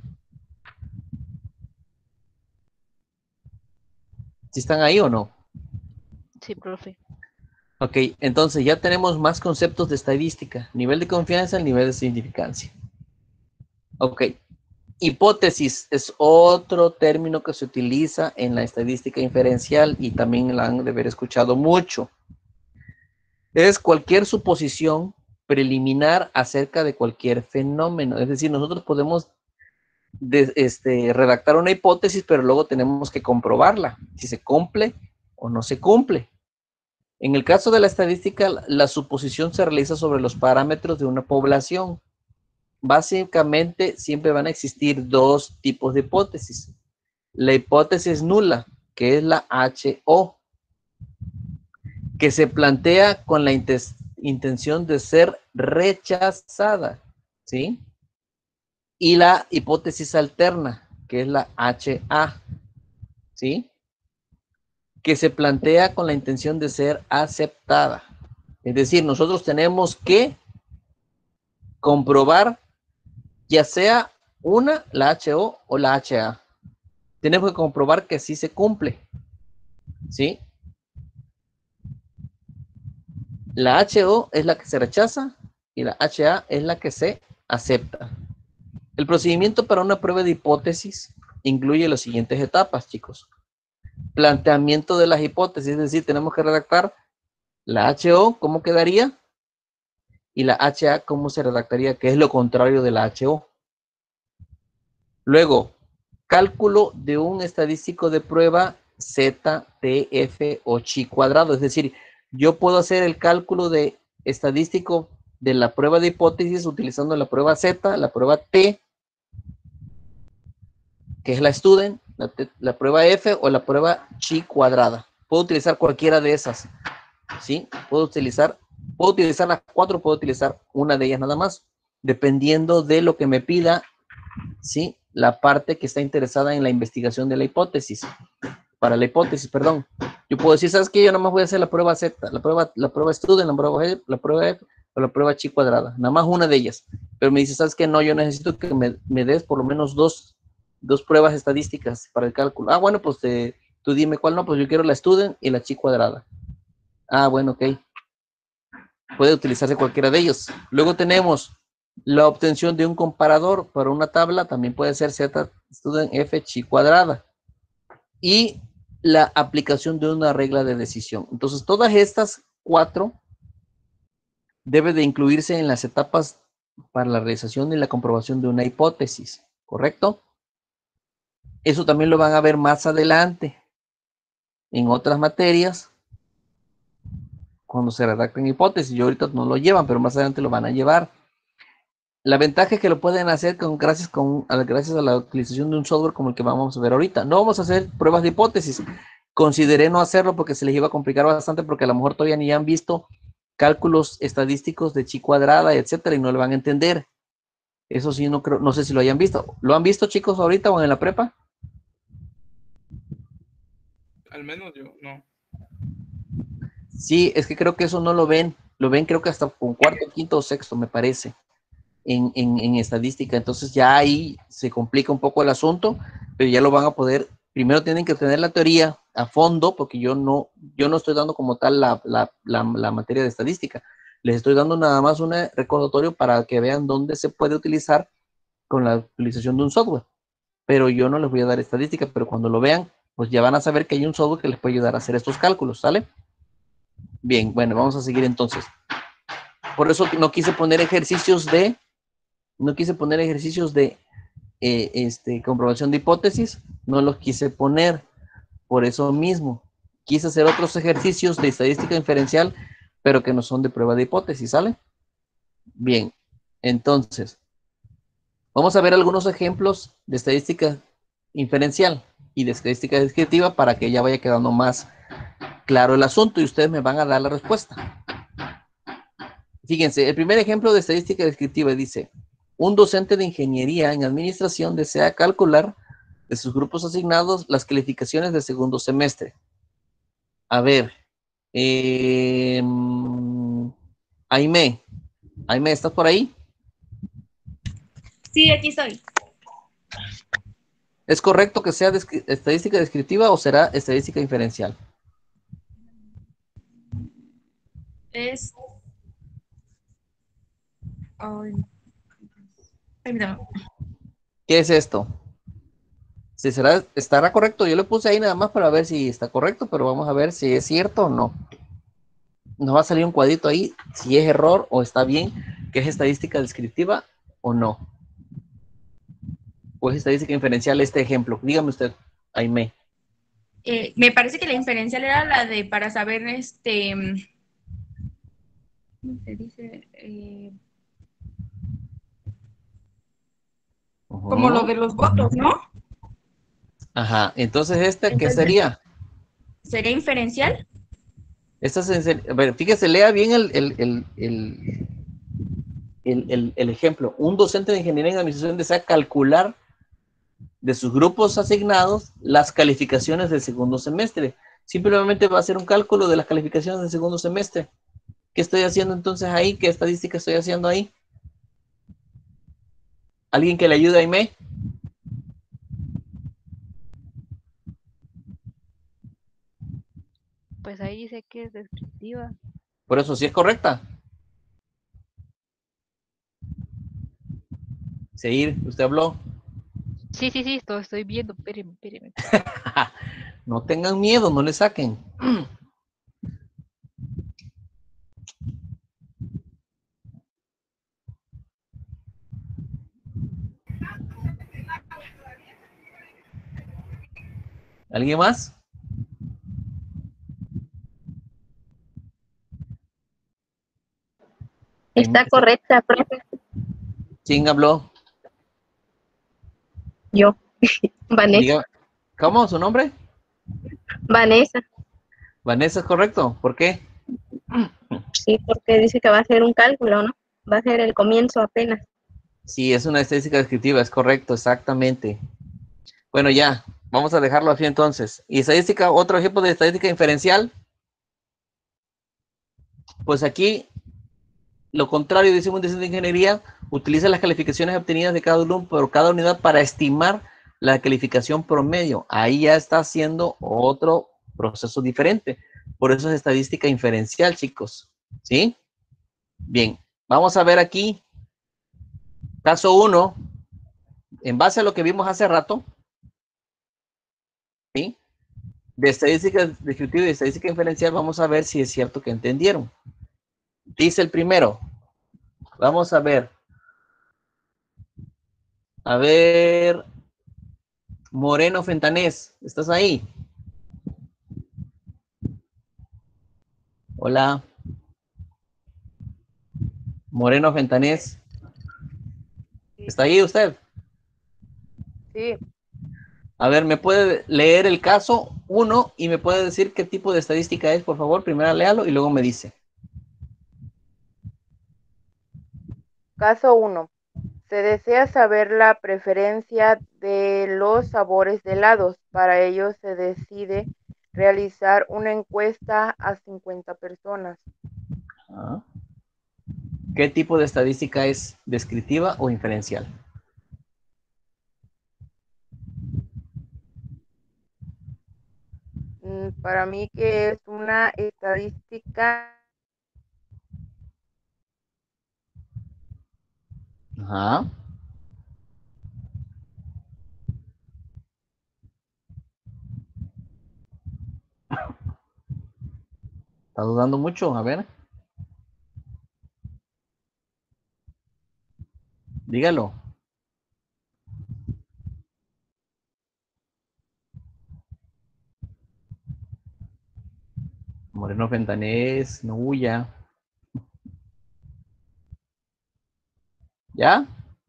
[SPEAKER 1] ¿Sí están ahí o no?
[SPEAKER 5] Sí, profe.
[SPEAKER 1] Ok, entonces ya tenemos más conceptos de estadística. Nivel de confianza, el nivel de significancia. Ok. Hipótesis es otro término que se utiliza en la estadística inferencial y también la han de haber escuchado mucho. Es cualquier suposición preliminar acerca de cualquier fenómeno. Es decir, nosotros podemos redactar una hipótesis, pero luego tenemos que comprobarla, si se cumple o no se cumple. En el caso de la estadística, la suposición se realiza sobre los parámetros de una población. Básicamente, siempre van a existir dos tipos de hipótesis. La hipótesis nula, que es la HO, que se plantea con la intención de ser rechazada, ¿sí? Y la hipótesis alterna, que es la HA, ¿sí? Que se plantea con la intención de ser aceptada. Es decir, nosotros tenemos que comprobar ya sea una, la HO o la HA. Tenemos que comprobar que sí se cumple, ¿sí? La HO es la que se rechaza y la HA es la que se acepta. El procedimiento para una prueba de hipótesis incluye las siguientes etapas, chicos. Planteamiento de las hipótesis, es decir, tenemos que redactar la HO, ¿cómo quedaría? Y la HA, ¿cómo se redactaría? Que es lo contrario de la HO. Luego, cálculo de un estadístico de prueba Z, T, F o chi cuadrado. Es decir, yo puedo hacer el cálculo de estadístico de la prueba de hipótesis utilizando la prueba Z, la prueba T, que es la student, la prueba F o la prueba chi cuadrada. Puedo utilizar cualquiera de esas, ¿sí? Puedo utilizar las cuatro, puedo utilizar una de ellas nada más, dependiendo de lo que me pida, ¿sí? La parte que está interesada en la investigación de la hipótesis. Para la hipótesis, perdón. Yo puedo decir, ¿sabes qué? Yo nada más voy a hacer la prueba Z, la prueba student, la prueba F o la prueba chi cuadrada. Nada más una de ellas. Pero me dice, ¿sabes qué? No, yo necesito que me des por lo menos dos pruebas estadísticas para el cálculo. Ah, bueno, pues tú dime cuál no, pues yo quiero la student y la chi cuadrada. Ah, bueno, ok. Puede utilizarse cualquiera de ellos. Luego tenemos la obtención de un comparador para una tabla, también puede ser Z student F chi cuadrada. Y la aplicación de una regla de decisión. Entonces, todas estas cuatro deben de incluirse en las etapas para la realización y la comprobación de una hipótesis, ¿correcto? Eso también lo van a ver más adelante en otras materias cuando se redacten hipótesis. Yo ahorita no lo llevan, pero más adelante lo van a llevar. La ventaja es que lo pueden hacer gracias a la utilización de un software como el que vamos a ver ahorita. No vamos a hacer pruebas de hipótesis. Consideré no hacerlo porque se les iba a complicar bastante, porque a lo mejor todavía ni han visto cálculos estadísticos de chi cuadrada, etcétera, y no le van a entender. Eso sí, no sé si lo hayan visto. ¿Lo han visto, chicos, ahorita o en la prepa?
[SPEAKER 2] Al menos yo, no.
[SPEAKER 1] Sí, es que creo que eso no lo ven. Lo ven creo que hasta con cuarto, quinto o sexto, me parece, en estadística. Entonces ya ahí se complica un poco el asunto, pero ya lo van a poder. Primero tienen que tener la teoría a fondo, porque yo no estoy dando como tal la materia de estadística. Les estoy dando nada más un recordatorio para que vean dónde se puede utilizar con la utilización de un software. Pero yo no les voy a dar estadística, pero cuando lo vean, pues ya van a saber que hay un software que les puede ayudar a hacer estos cálculos, ¿sale? Bien, bueno, vamos a seguir entonces. Por eso no quise poner ejercicios de comprobación de hipótesis, no los quise poner por eso mismo. Quise hacer otros ejercicios de estadística inferencial, pero que no son de prueba de hipótesis, ¿sale? Bien, entonces, vamos a ver algunos ejemplos de estadística inferencial y de estadística descriptiva para que ya vaya quedando más claro el asunto y ustedes me van a dar la respuesta. Fíjense, el primer ejemplo de estadística descriptiva dice: un docente de ingeniería en administración desea calcular de sus grupos asignados las calificaciones del segundo semestre. A ver, Aimé, ¿estás por ahí?
[SPEAKER 6] Sí, aquí estoy.
[SPEAKER 1] ¿Es correcto que sea estadística descriptiva o será estadística inferencial?
[SPEAKER 6] Es... Ay, permítame.
[SPEAKER 1] ¿Qué es esto? Si estará correcto, yo le puse ahí nada más para ver si está correcto, pero vamos a ver si es cierto o no. Nos va a salir un cuadrito ahí, si es error o está bien, que es estadística descriptiva o no. O es estadística inferencial este ejemplo. Dígame usted, Aimé.
[SPEAKER 6] Me parece que la inferencial era la de para saber, ¿cómo se dice? Como lo de los votos, ¿no?
[SPEAKER 1] Ajá, entonces ¿qué
[SPEAKER 6] Entonces,
[SPEAKER 1] sería?
[SPEAKER 6] ¿sería inferencial?
[SPEAKER 1] A ver, fíjese, lea bien el ejemplo. Un docente de ingeniería en administración desea calcular de sus grupos asignados las calificaciones del segundo semestre. Simplemente va a hacer un cálculo de las calificaciones del segundo semestre. ¿Qué estoy haciendo entonces ahí? ¿Qué estadística estoy haciendo ahí? ¿Alguien que le ayude a Aimé?
[SPEAKER 5] Pues ahí dice que es descriptiva.
[SPEAKER 1] Por eso sí es correcta. Seguir, usted habló.
[SPEAKER 5] Sí, estoy viendo. Espéreme.
[SPEAKER 1] No tengan miedo, no le saquen. ¿Alguien más?
[SPEAKER 7] Está correcta, profe.
[SPEAKER 1] ¿Quién habló?
[SPEAKER 7] Yo. Vanessa.
[SPEAKER 1] Diga, ¿cómo? ¿Su nombre?
[SPEAKER 7] Vanessa.
[SPEAKER 1] Vanessa, ¿es correcto? ¿Por qué?
[SPEAKER 7] Sí, porque dice que va a hacer un cálculo, ¿no? Va a ser el comienzo apenas.
[SPEAKER 1] Sí, es una estadística descriptiva, es correcto, exactamente. Bueno, ya, vamos a dejarlo así entonces. ¿Y estadística, otro ejemplo de estadística inferencial? Pues aquí, lo contrario, dice un docente de ingeniería, utiliza las calificaciones obtenidas de cada alumno por cada unidad para estimar la calificación promedio. Ahí ya está haciendo otro proceso diferente. Por eso es estadística inferencial, chicos. ¿Sí? Bien, vamos a ver aquí. Caso 1, en base a lo que vimos hace rato, ¿sí? De estadística descriptiva y estadística inferencial, vamos a ver si es cierto que entendieron. Dice el primero. Vamos a ver. A ver. Moreno Fentanés, ¿estás ahí? Hola. Moreno Fentanés. ¿Está ahí usted?
[SPEAKER 4] Sí,
[SPEAKER 1] A ver, ¿me puede leer el caso 1 y me puede decir qué tipo de estadística es, por favor? Primero léalo y luego me dice.
[SPEAKER 4] caso 1. Se desea saber la preferencia de los sabores de helados. Para ello se decide realizar una encuesta a 50 personas.
[SPEAKER 1] ¿Qué tipo de estadística es? ¿Descriptiva o inferencial?
[SPEAKER 4] Para mí que es una estadística.
[SPEAKER 1] Ajá. ¿Está dudando mucho? A ver. Dígalo. Moreno Fentanés, no huya. ¿Ya?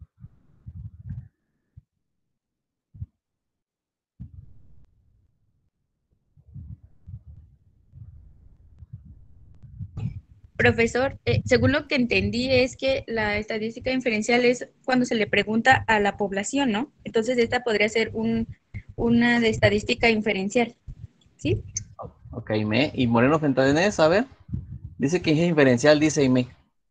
[SPEAKER 6] Profesor, según lo que entendí es que la estadística inferencial es cuando se le pregunta a la población, ¿no? Entonces esta podría ser una de estadística inferencial, ¿sí?
[SPEAKER 1] Ok, Ime. Y Moreno Fentanés, a ver. Dice que es inferencial, dice Ime.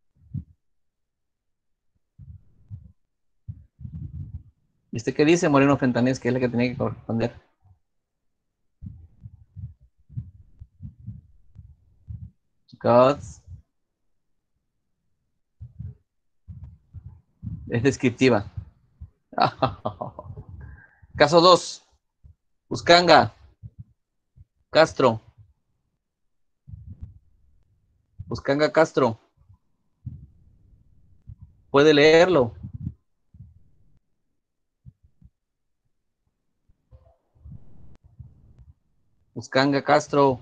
[SPEAKER 1] ¿Y usted qué dice, Moreno Fentanés? Que es la que tenía que corresponder. Chicos. Es descriptiva. Caso 2. Uscanga. Castro. Uscanga Castro. Puede leerlo. Uscanga Castro.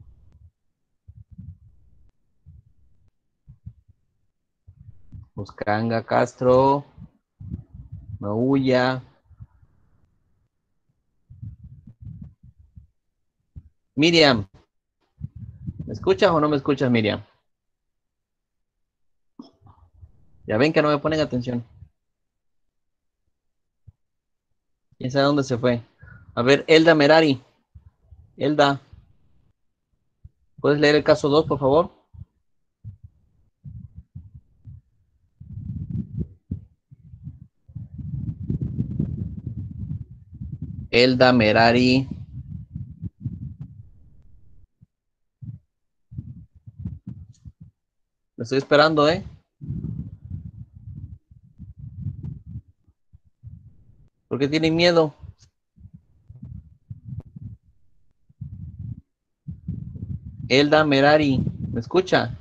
[SPEAKER 1] Uscanga Castro. No huya. Miriam. ¿Me escuchas o no me escuchas, Miriam? Ya ven que no me ponen atención. ¿Quién sabe dónde se fue? A ver, Elda Merari. Elda. ¿Puedes leer el caso 2, por favor? Elda Merari. Lo estoy esperando, ¿eh? ¿Por qué tienen miedo? Elda Merari. ¿Me escucha?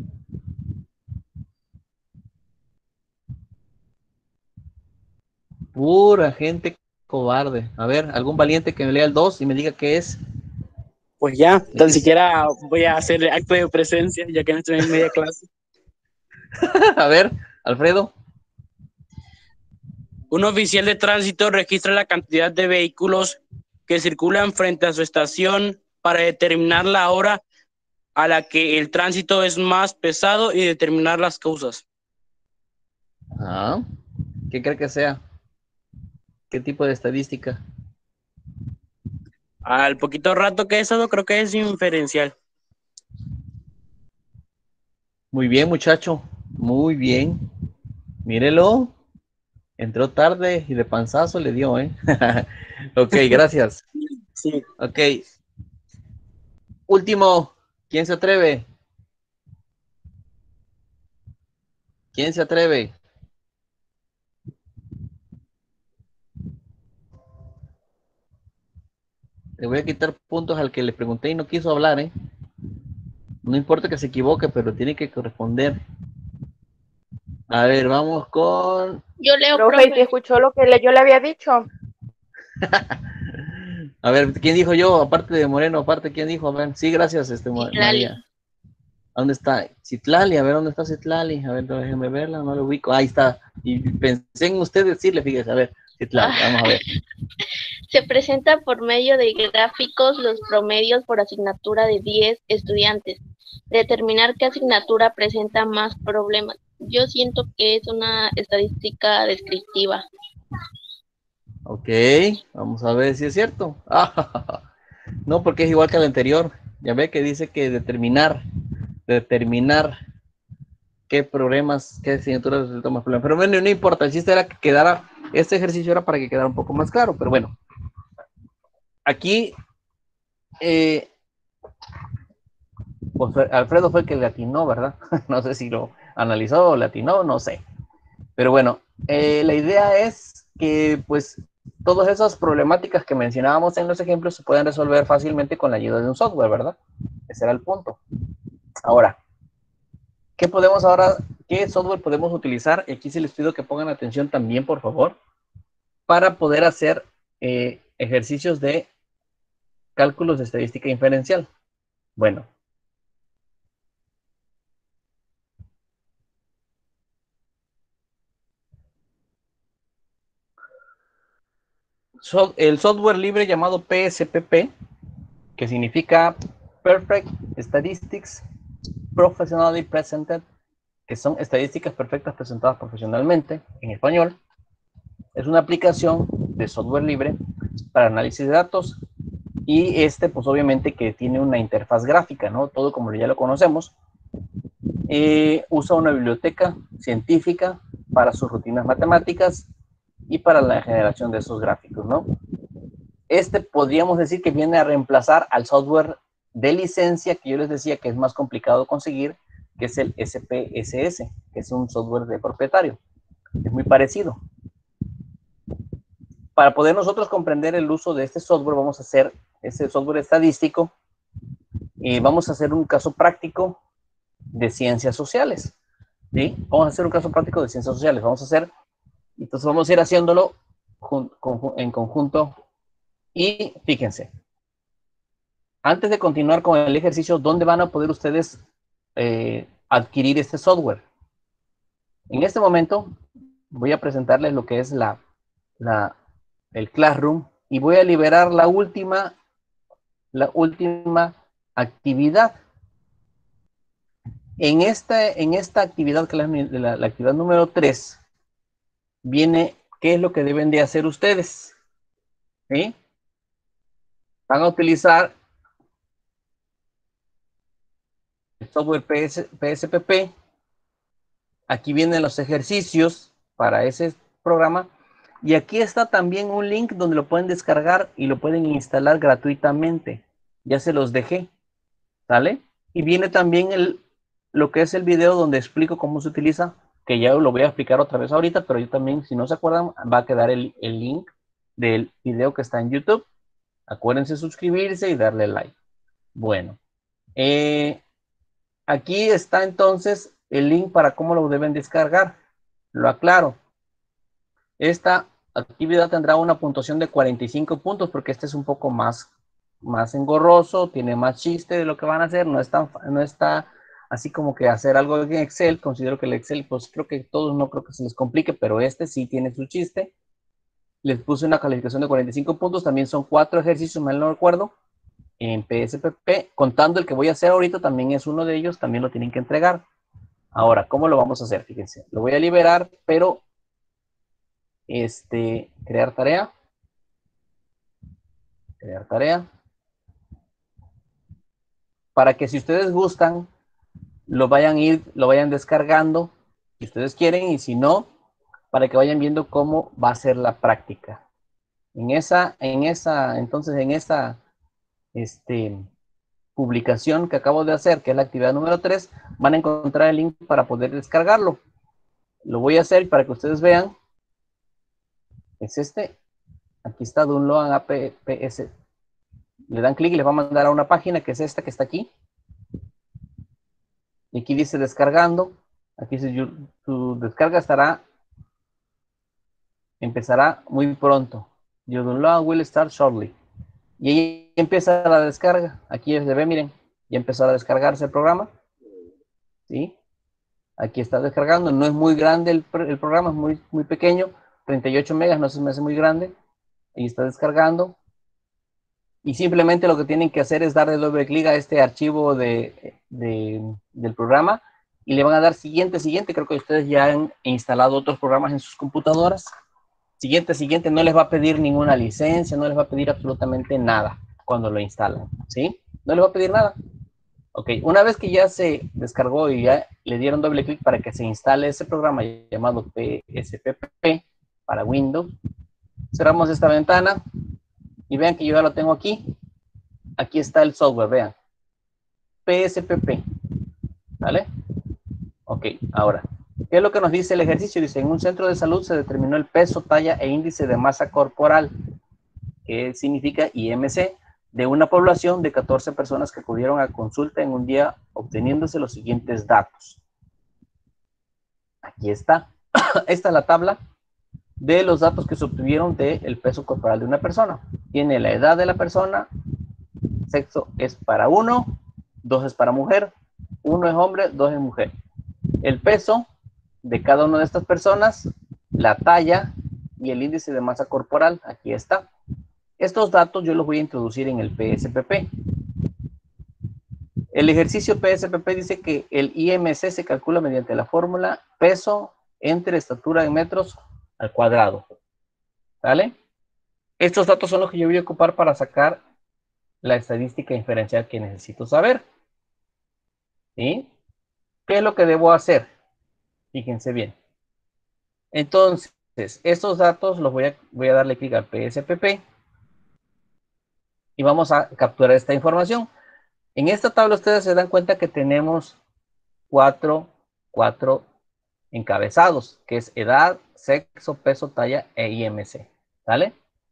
[SPEAKER 1] Pura gente cobarde. A ver, algún valiente que me lea el 2 y me diga qué es.
[SPEAKER 8] Pues ya, tan siquiera voy a hacer acto de presencia, ya que no estoy en media clase.
[SPEAKER 1] A ver, Alfredo.
[SPEAKER 8] Un oficial de tránsito registra la cantidad de vehículos que circulan frente a su estación para determinar la hora a la que el tránsito es más pesado y determinar las causas.
[SPEAKER 1] Ah, ¿qué cree que sea? ¿Qué tipo de estadística?
[SPEAKER 8] Al poquito rato que he estado, creo que es inferencial.
[SPEAKER 1] Muy bien, muchacho. Muy bien. Mírelo. Entró tarde y de panzazo le dio, ¿eh? Ok, gracias.
[SPEAKER 8] Sí.
[SPEAKER 1] Ok. Último. ¿Quién se atreve? ¿Quién se atreve? Le voy a quitar puntos al que le pregunté y no quiso hablar, ¿eh? No importa que se equivoque, pero tiene que corresponder. A ver, vamos con...
[SPEAKER 6] Yo leo,
[SPEAKER 4] Profe, ¿y te escuchó lo que yo le había dicho?
[SPEAKER 1] A ver, ¿quién dijo yo? Aparte de Moreno, aparte, ¿quién dijo? A ver, sí, gracias, María. ¿Dónde está? Citlali, a ver, ¿dónde está Citlali? A ver, déjeme verla, no lo ubico. Ahí está. Y pensé en usted decirle, fíjese, a ver, Citlali, vamos a ver.
[SPEAKER 9] Se presenta por medio de gráficos los promedios por asignatura de 10 estudiantes. Determinar qué asignatura presenta más problemas. Yo siento que es una estadística descriptiva.
[SPEAKER 1] Ok, vamos a ver si es cierto. No, porque es igual que el anterior. Ya ve que dice que determinar qué problemas, qué asignaturas resultan más problemas. Pero bueno, no importa, el chiste era que quedara, este ejercicio era para que quedara un poco más claro, pero bueno. Aquí, pues Alfredo fue el que le atinó, ¿verdad? No sé si lo analizó o le atinó, no sé. Pero bueno, la idea es que pues todas esas problemáticas que mencionábamos en los ejemplos se pueden resolver fácilmente con la ayuda de un software, ¿verdad? Ese era el punto. Ahora, ¿qué software podemos utilizar? Y aquí sí les pido que pongan atención también, por favor, para poder hacer ejercicios de cálculos de estadística inferencial. Bueno. El software libre llamado PSPP, que significa Perfect Statistics Professionally Presented, que son estadísticas perfectas presentadas profesionalmente en español, es una aplicación de software libre para análisis de datos Y pues obviamente que tiene una interfaz gráfica, ¿no? Todo como ya lo conocemos. Usa una biblioteca científica para sus rutinas matemáticas y para la generación de esos gráficos, ¿no? Podríamos decir que viene a reemplazar al software de licencia que yo les decía que es más complicado conseguir, que es el SPSS, que es un software de propietario. Es muy parecido. Para poder nosotros comprender el uso de este software, vamos a hacer ese software estadístico y vamos a hacer un caso práctico de ciencias sociales. ¿Sí? Vamos a hacer un caso práctico de ciencias sociales. Entonces vamos a ir haciéndolo en conjunto. Y fíjense, antes de continuar con el ejercicio, ¿dónde van a poder ustedes adquirir este software? En este momento voy a presentarles lo que es el Classroom y voy a liberar la última actividad. En esta actividad, que es la actividad número 3, viene qué es lo que deben de hacer ustedes. ¿Sí? Van a utilizar el software PSPP. Aquí vienen los ejercicios para ese programa. Y aquí está también un link donde lo pueden descargar y lo pueden instalar gratuitamente. Ya se los dejé. ¿Sale? Y viene también lo que es el video donde explico cómo se utiliza, que ya lo voy a explicar otra vez ahorita, pero yo también, si no se acuerdan, va a quedar el link del video que está en YouTube. Acuérdense suscribirse y darle like. Bueno, aquí está entonces el link para cómo lo deben descargar. Lo aclaro. Esta actividad tendrá una puntuación de 45 puntos porque este es un poco más engorroso, tiene más chiste de lo que van a hacer, no está así como que hacer algo en Excel. Considero que el Excel, pues creo que todos no creo que se les complique, pero este sí tiene su chiste. Les puse una calificación de 45 puntos, también son 4 ejercicios, mal no recuerdo, en PSPP, contando el que voy a hacer ahorita, también es uno de ellos, también lo tienen que entregar. Ahora, ¿cómo lo vamos a hacer? Fíjense, lo voy a liberar, pero crear tarea, para que si ustedes gustan, lo vayan descargando, si ustedes quieren, y si no, para que vayan viendo cómo va a ser la práctica. Entonces en esta publicación que acabo de hacer, que es la actividad número 3, van a encontrar el link para poder descargarlo. Lo voy a hacer para que ustedes vean. Es aquí está, Download APS. Le dan clic y les va a mandar a una página que es esta que está aquí. Y aquí dice descargando. Aquí dice tu descarga empezará muy pronto. Your download will start shortly. Y ahí empieza la descarga. Aquí se ve, miren, ya empezó a descargarse el programa. ¿Sí? Aquí está descargando. No es muy grande el programa, es muy pequeño. 38 megas, no se me hace muy grande. Ahí está descargando. Y simplemente lo que tienen que hacer es darle doble clic a este archivo del programa. Y le van a dar siguiente. Creo que ustedes ya han instalado otros programas en sus computadoras. Siguiente, no les va a pedir ninguna licencia, no les va a pedir absolutamente nada cuando lo instalan, ¿sí? No les va a pedir nada. Ok, una vez que ya se descargó y ya le dieron doble clic para que se instale ese programa llamado PSPP para Windows, cerramos esta ventana y vean que yo ya lo tengo aquí. Aquí está el software, vean. PSPP, ¿vale? Ok, ahora, ¿qué es lo que nos dice el ejercicio? Dice, en un centro de salud se determinó el peso, talla e índice de masa corporal, que significa IMC, de una población de 14 personas que acudieron a consulta en un día, obteniéndose los siguientes datos. Aquí está. Esta es la tabla de los datos que se obtuvieron del peso corporal de una persona. Tiene la edad de la persona, sexo es para 1, 2 es para mujer, 1 es hombre, 2 es mujer. El peso de cada una de estas personas, la talla y el índice de masa corporal, aquí está. Estos datos yo los voy a introducir en el PSPP. El ejercicio PSPP dice que el IMC se calcula mediante la fórmula peso entre estatura en metros al cuadrado. ¿Vale? Estos datos son los que yo voy a ocupar para sacar la estadística inferencial que necesito saber. ¿Sí? ¿Qué es lo que debo hacer? Fíjense bien. Entonces, estos datos los voy a darle clic al PSPP y vamos a capturar esta información. En esta tabla ustedes se dan cuenta que tenemos cuatro encabezados, que es edad, sexo, peso, talla e IMC. ¿Vale?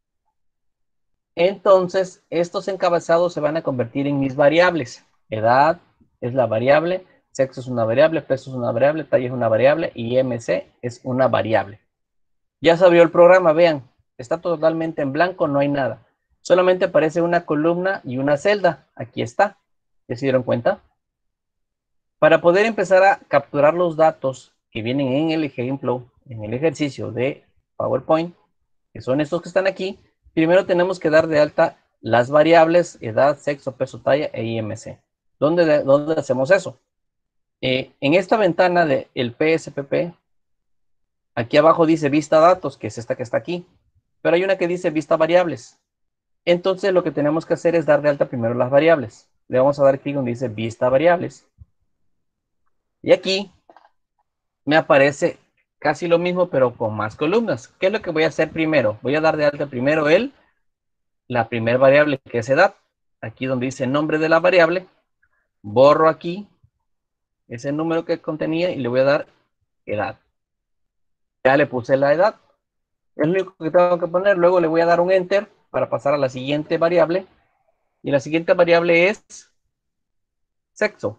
[SPEAKER 1] Entonces, estos encabezados se van a convertir en mis variables. Edad es la variable, sexo es una variable, peso es una variable, talla es una variable y IMC es una variable. Ya se abrió el programa, vean, está totalmente en blanco, no hay nada. Solamente aparece una columna y una celda. Aquí está. ¿Ya se dieron cuenta? Para poder empezar a capturar los datos que vienen en el ejemplo, en el ejercicio de PowerPoint, que son estos que están aquí, primero tenemos que dar de alta las variables edad, sexo, peso, talla e IMC. ¿Dónde hacemos eso? En esta ventana del PSPP, aquí abajo dice vista datos, que es esta que está aquí, pero hay una que dice vista variables. Entonces lo que tenemos que hacer es dar de alta primero las variables. Le vamos a dar clic donde dice vista variables. Y aquí me aparece casi lo mismo, pero con más columnas. ¿Qué es lo que voy a hacer primero? Voy a dar de alta primero la primera variable, que es edad. Aquí donde dice nombre de la variable, borro aquí ese número que contenía y le voy a dar edad. Ya le puse la edad. Es lo único que tengo que poner. Luego le voy a dar un enter para pasar a la siguiente variable. Y la siguiente variable es sexo.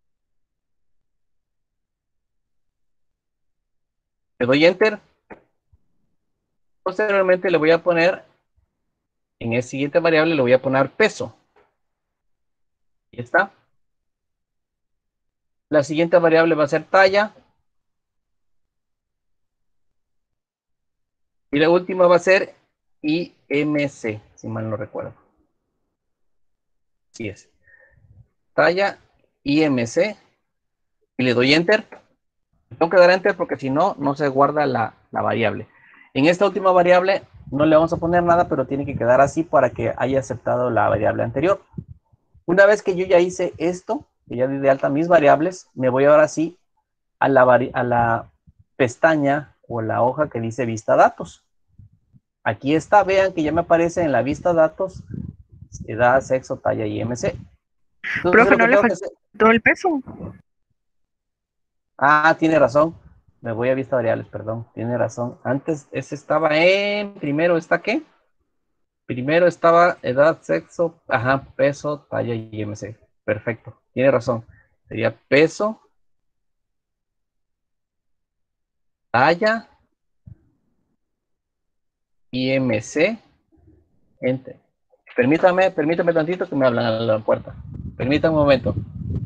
[SPEAKER 1] Le doy enter. Posteriormente le voy a poner, en el siguiente variable le voy a poner peso. Y está. La siguiente variable va a ser talla. Y la última va a ser IMC, si mal no recuerdo. Así es. Talla, IMC. Y le doy enter. Tengo que dar enter porque si no, no se guarda la variable. En esta última variable no le vamos a poner nada, pero tiene que quedar así para que haya aceptado la variable anterior. Una vez que yo ya hice esto, que ya di de alta mis variables, me voy ahora sí a la pestaña o la hoja que dice vista datos. Aquí está, vean que ya me aparece en la vista datos edad, sexo, talla y IMC. Entonces,
[SPEAKER 10] profe, ¿no le faltó el peso?
[SPEAKER 1] Ah, tiene razón. Me voy a vista variables, perdón. Tiene razón. Antes ese estaba en primero, ¿está qué? Primero estaba edad, sexo, ajá, peso, talla y IMC. Perfecto. Tiene razón. Sería peso, talla, IMC, enter. Permítame tantito que me hablan a la puerta. Permítame un momento.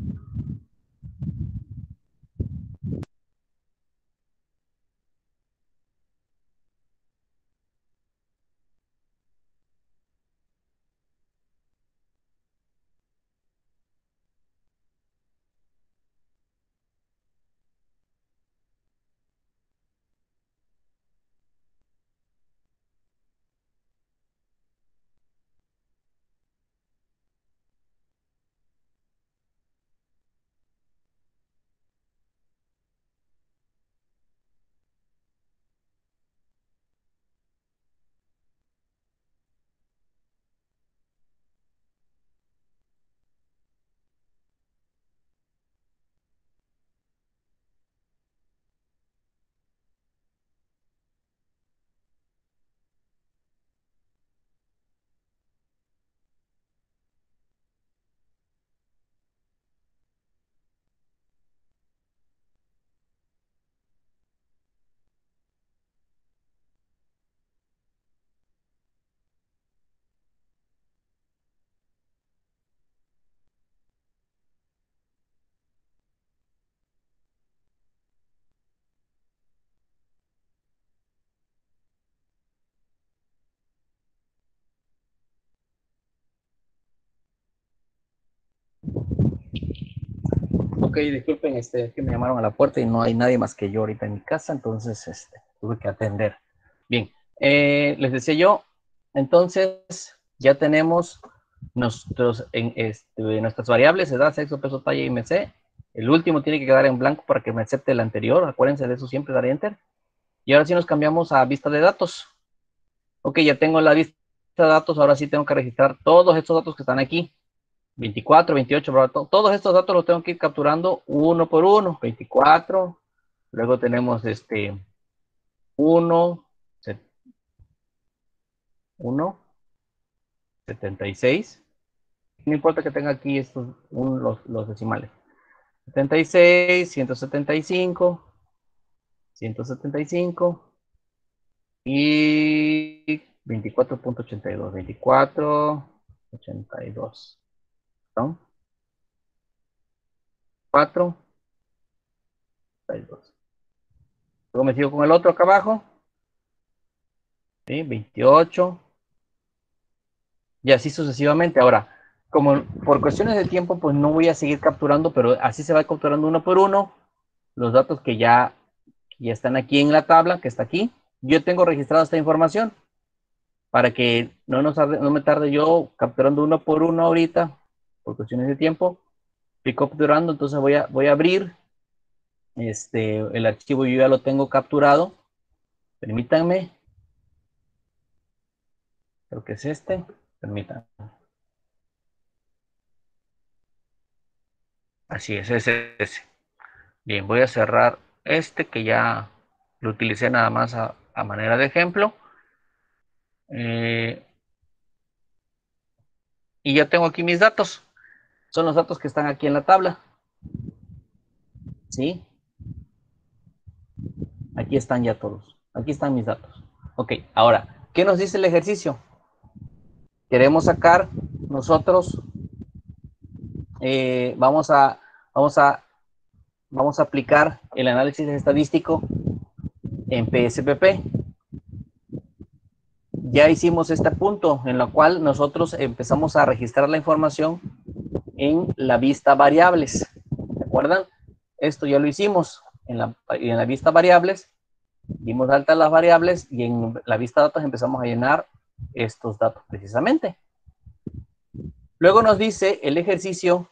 [SPEAKER 1] Ok, disculpen, es que me llamaron a la puerta y no hay nadie más que yo ahorita en mi casa, entonces tuve que atender. Bien, les decía yo, entonces ya tenemos nuestras variables, edad, sexo, peso, talla y MC. El último tiene que quedar en blanco para que me acepte el anterior. Acuérdense de eso siempre, dar Enter. Y ahora sí nos cambiamos a vista de datos. Ok, ya tengo la vista de datos. Ahora sí tengo que registrar todos estos datos que están aquí. 24, 28, todos estos datos los tengo que ir capturando uno por uno. 24. Luego tenemos 1, 76. No importa que tenga aquí estos, los decimales. 76, 175, 175 y 24.82, 24.82. ¿No? 4, 32. Luego me sigo con el otro acá abajo. ¿Sí? 28. Y así sucesivamente. Ahora, como por cuestiones de tiempo, pues no voy a seguir capturando, pero así se va capturando uno por uno los datos que ya están aquí en la tabla, que está aquí. Yo tengo registrada esta información para que no me tarde yo capturando uno por uno ahorita, por cuestiones de tiempo. Estoy capturando, entonces voy a abrir el archivo. Yo ya lo tengo capturado. Permítanme. Creo que es este. Permítanme. Así es ese. Bien, voy a cerrar este que ya lo utilicé nada más a manera de ejemplo. Y ya tengo aquí mis datos. Son los datos que están aquí en la tabla. ¿Sí? Aquí están ya todos. Aquí están mis datos. Ok, ahora, ¿qué nos dice el ejercicio? Queremos sacar nosotros, vamos a aplicar el análisis estadístico en PSPP. Ya hicimos este punto en el cual nosotros empezamos a registrar la información en la vista variables. ¿Se acuerdan? Esto ya lo hicimos en la vista variables. Dimos de alta las variables y en la vista datos empezamos a llenar estos datos precisamente. Luego nos dice el ejercicio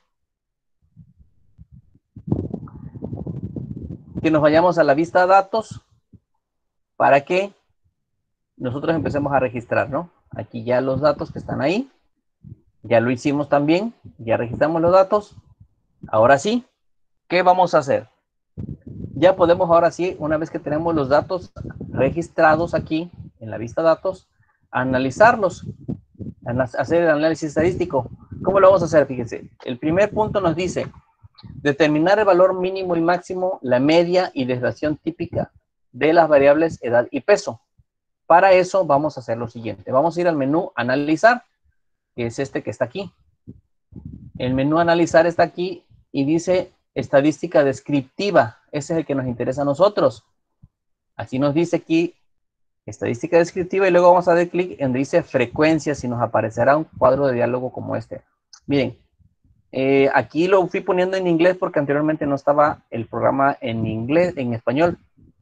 [SPEAKER 1] que nos vayamos a la vista datos para que nosotros empecemos a registrar, ¿no? Aquí ya los datos que están ahí, ya lo hicimos también, ya registramos los datos. Ahora sí, ¿qué vamos a hacer? Ya podemos ahora sí, una vez que tenemos los datos registrados aquí en la vista datos, analizarlos, hacer el análisis estadístico. ¿Cómo lo vamos a hacer? Fíjense, el primer punto nos dice determinar el valor mínimo y máximo, la media y desviación típica de las variables edad y peso. Para eso vamos a hacer lo siguiente. Vamos a ir al menú analizar, que es este que está aquí. El menú analizar está aquí y dice estadística descriptiva. Ese es el que nos interesa a nosotros. Así nos dice aquí estadística descriptiva y luego vamos a dar clic en donde dice frecuencias y nos aparecerá un cuadro de diálogo como este. Miren, aquí lo fui poniendo en inglés porque anteriormente no estaba el programa en inglés, en español.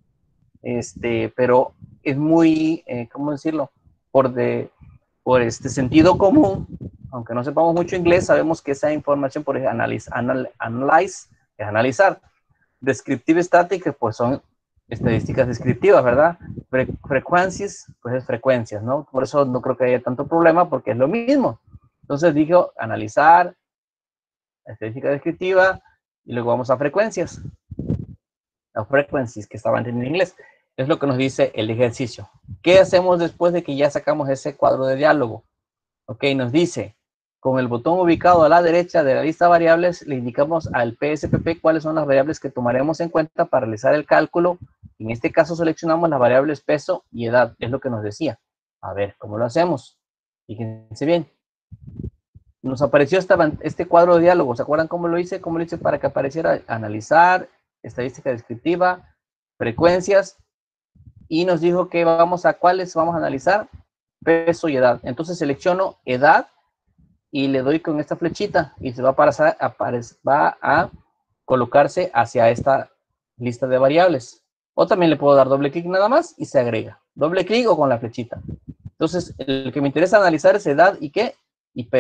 [SPEAKER 1] Pero es muy, ¿cómo decirlo? Por sentido común, aunque no sepamos mucho inglés, sabemos que esa información, por ejemplo, analyze es analizar. Descriptive static, pues son estadísticas descriptivas, ¿verdad? Frequencies, pues es frecuencias, ¿no? Por eso no creo que haya tanto problema, porque es lo mismo. Entonces dijo analizar, estadística descriptiva, y luego vamos a frecuencias. Las frequencies que estaban en inglés. Es lo que nos dice el ejercicio. ¿Qué hacemos después de que ya sacamos ese cuadro de diálogo? Ok, nos dice, con el botón ubicado a la derecha de la lista de variables, le indicamos al PSPP cuáles son las variables que tomaremos en cuenta para realizar el cálculo. En este caso seleccionamos las variables peso y edad, es lo que nos decía. A ver, ¿cómo lo hacemos? Fíjense bien. Nos apareció este cuadro de diálogo. ¿Se acuerdan cómo lo hice? ¿Cómo lo hice para que apareciera analizar, estadística descriptiva, frecuencias? Y nos dijo que ¿cuáles vamos a analizar? Peso y edad. Entonces selecciono edad y le doy con esta flechita y se va a colocarse hacia esta lista de variables. O también le puedo dar doble clic nada más y se agrega. Doble clic o con la flechita. Entonces, el que me interesa analizar es edad y ¿qué? Y peso.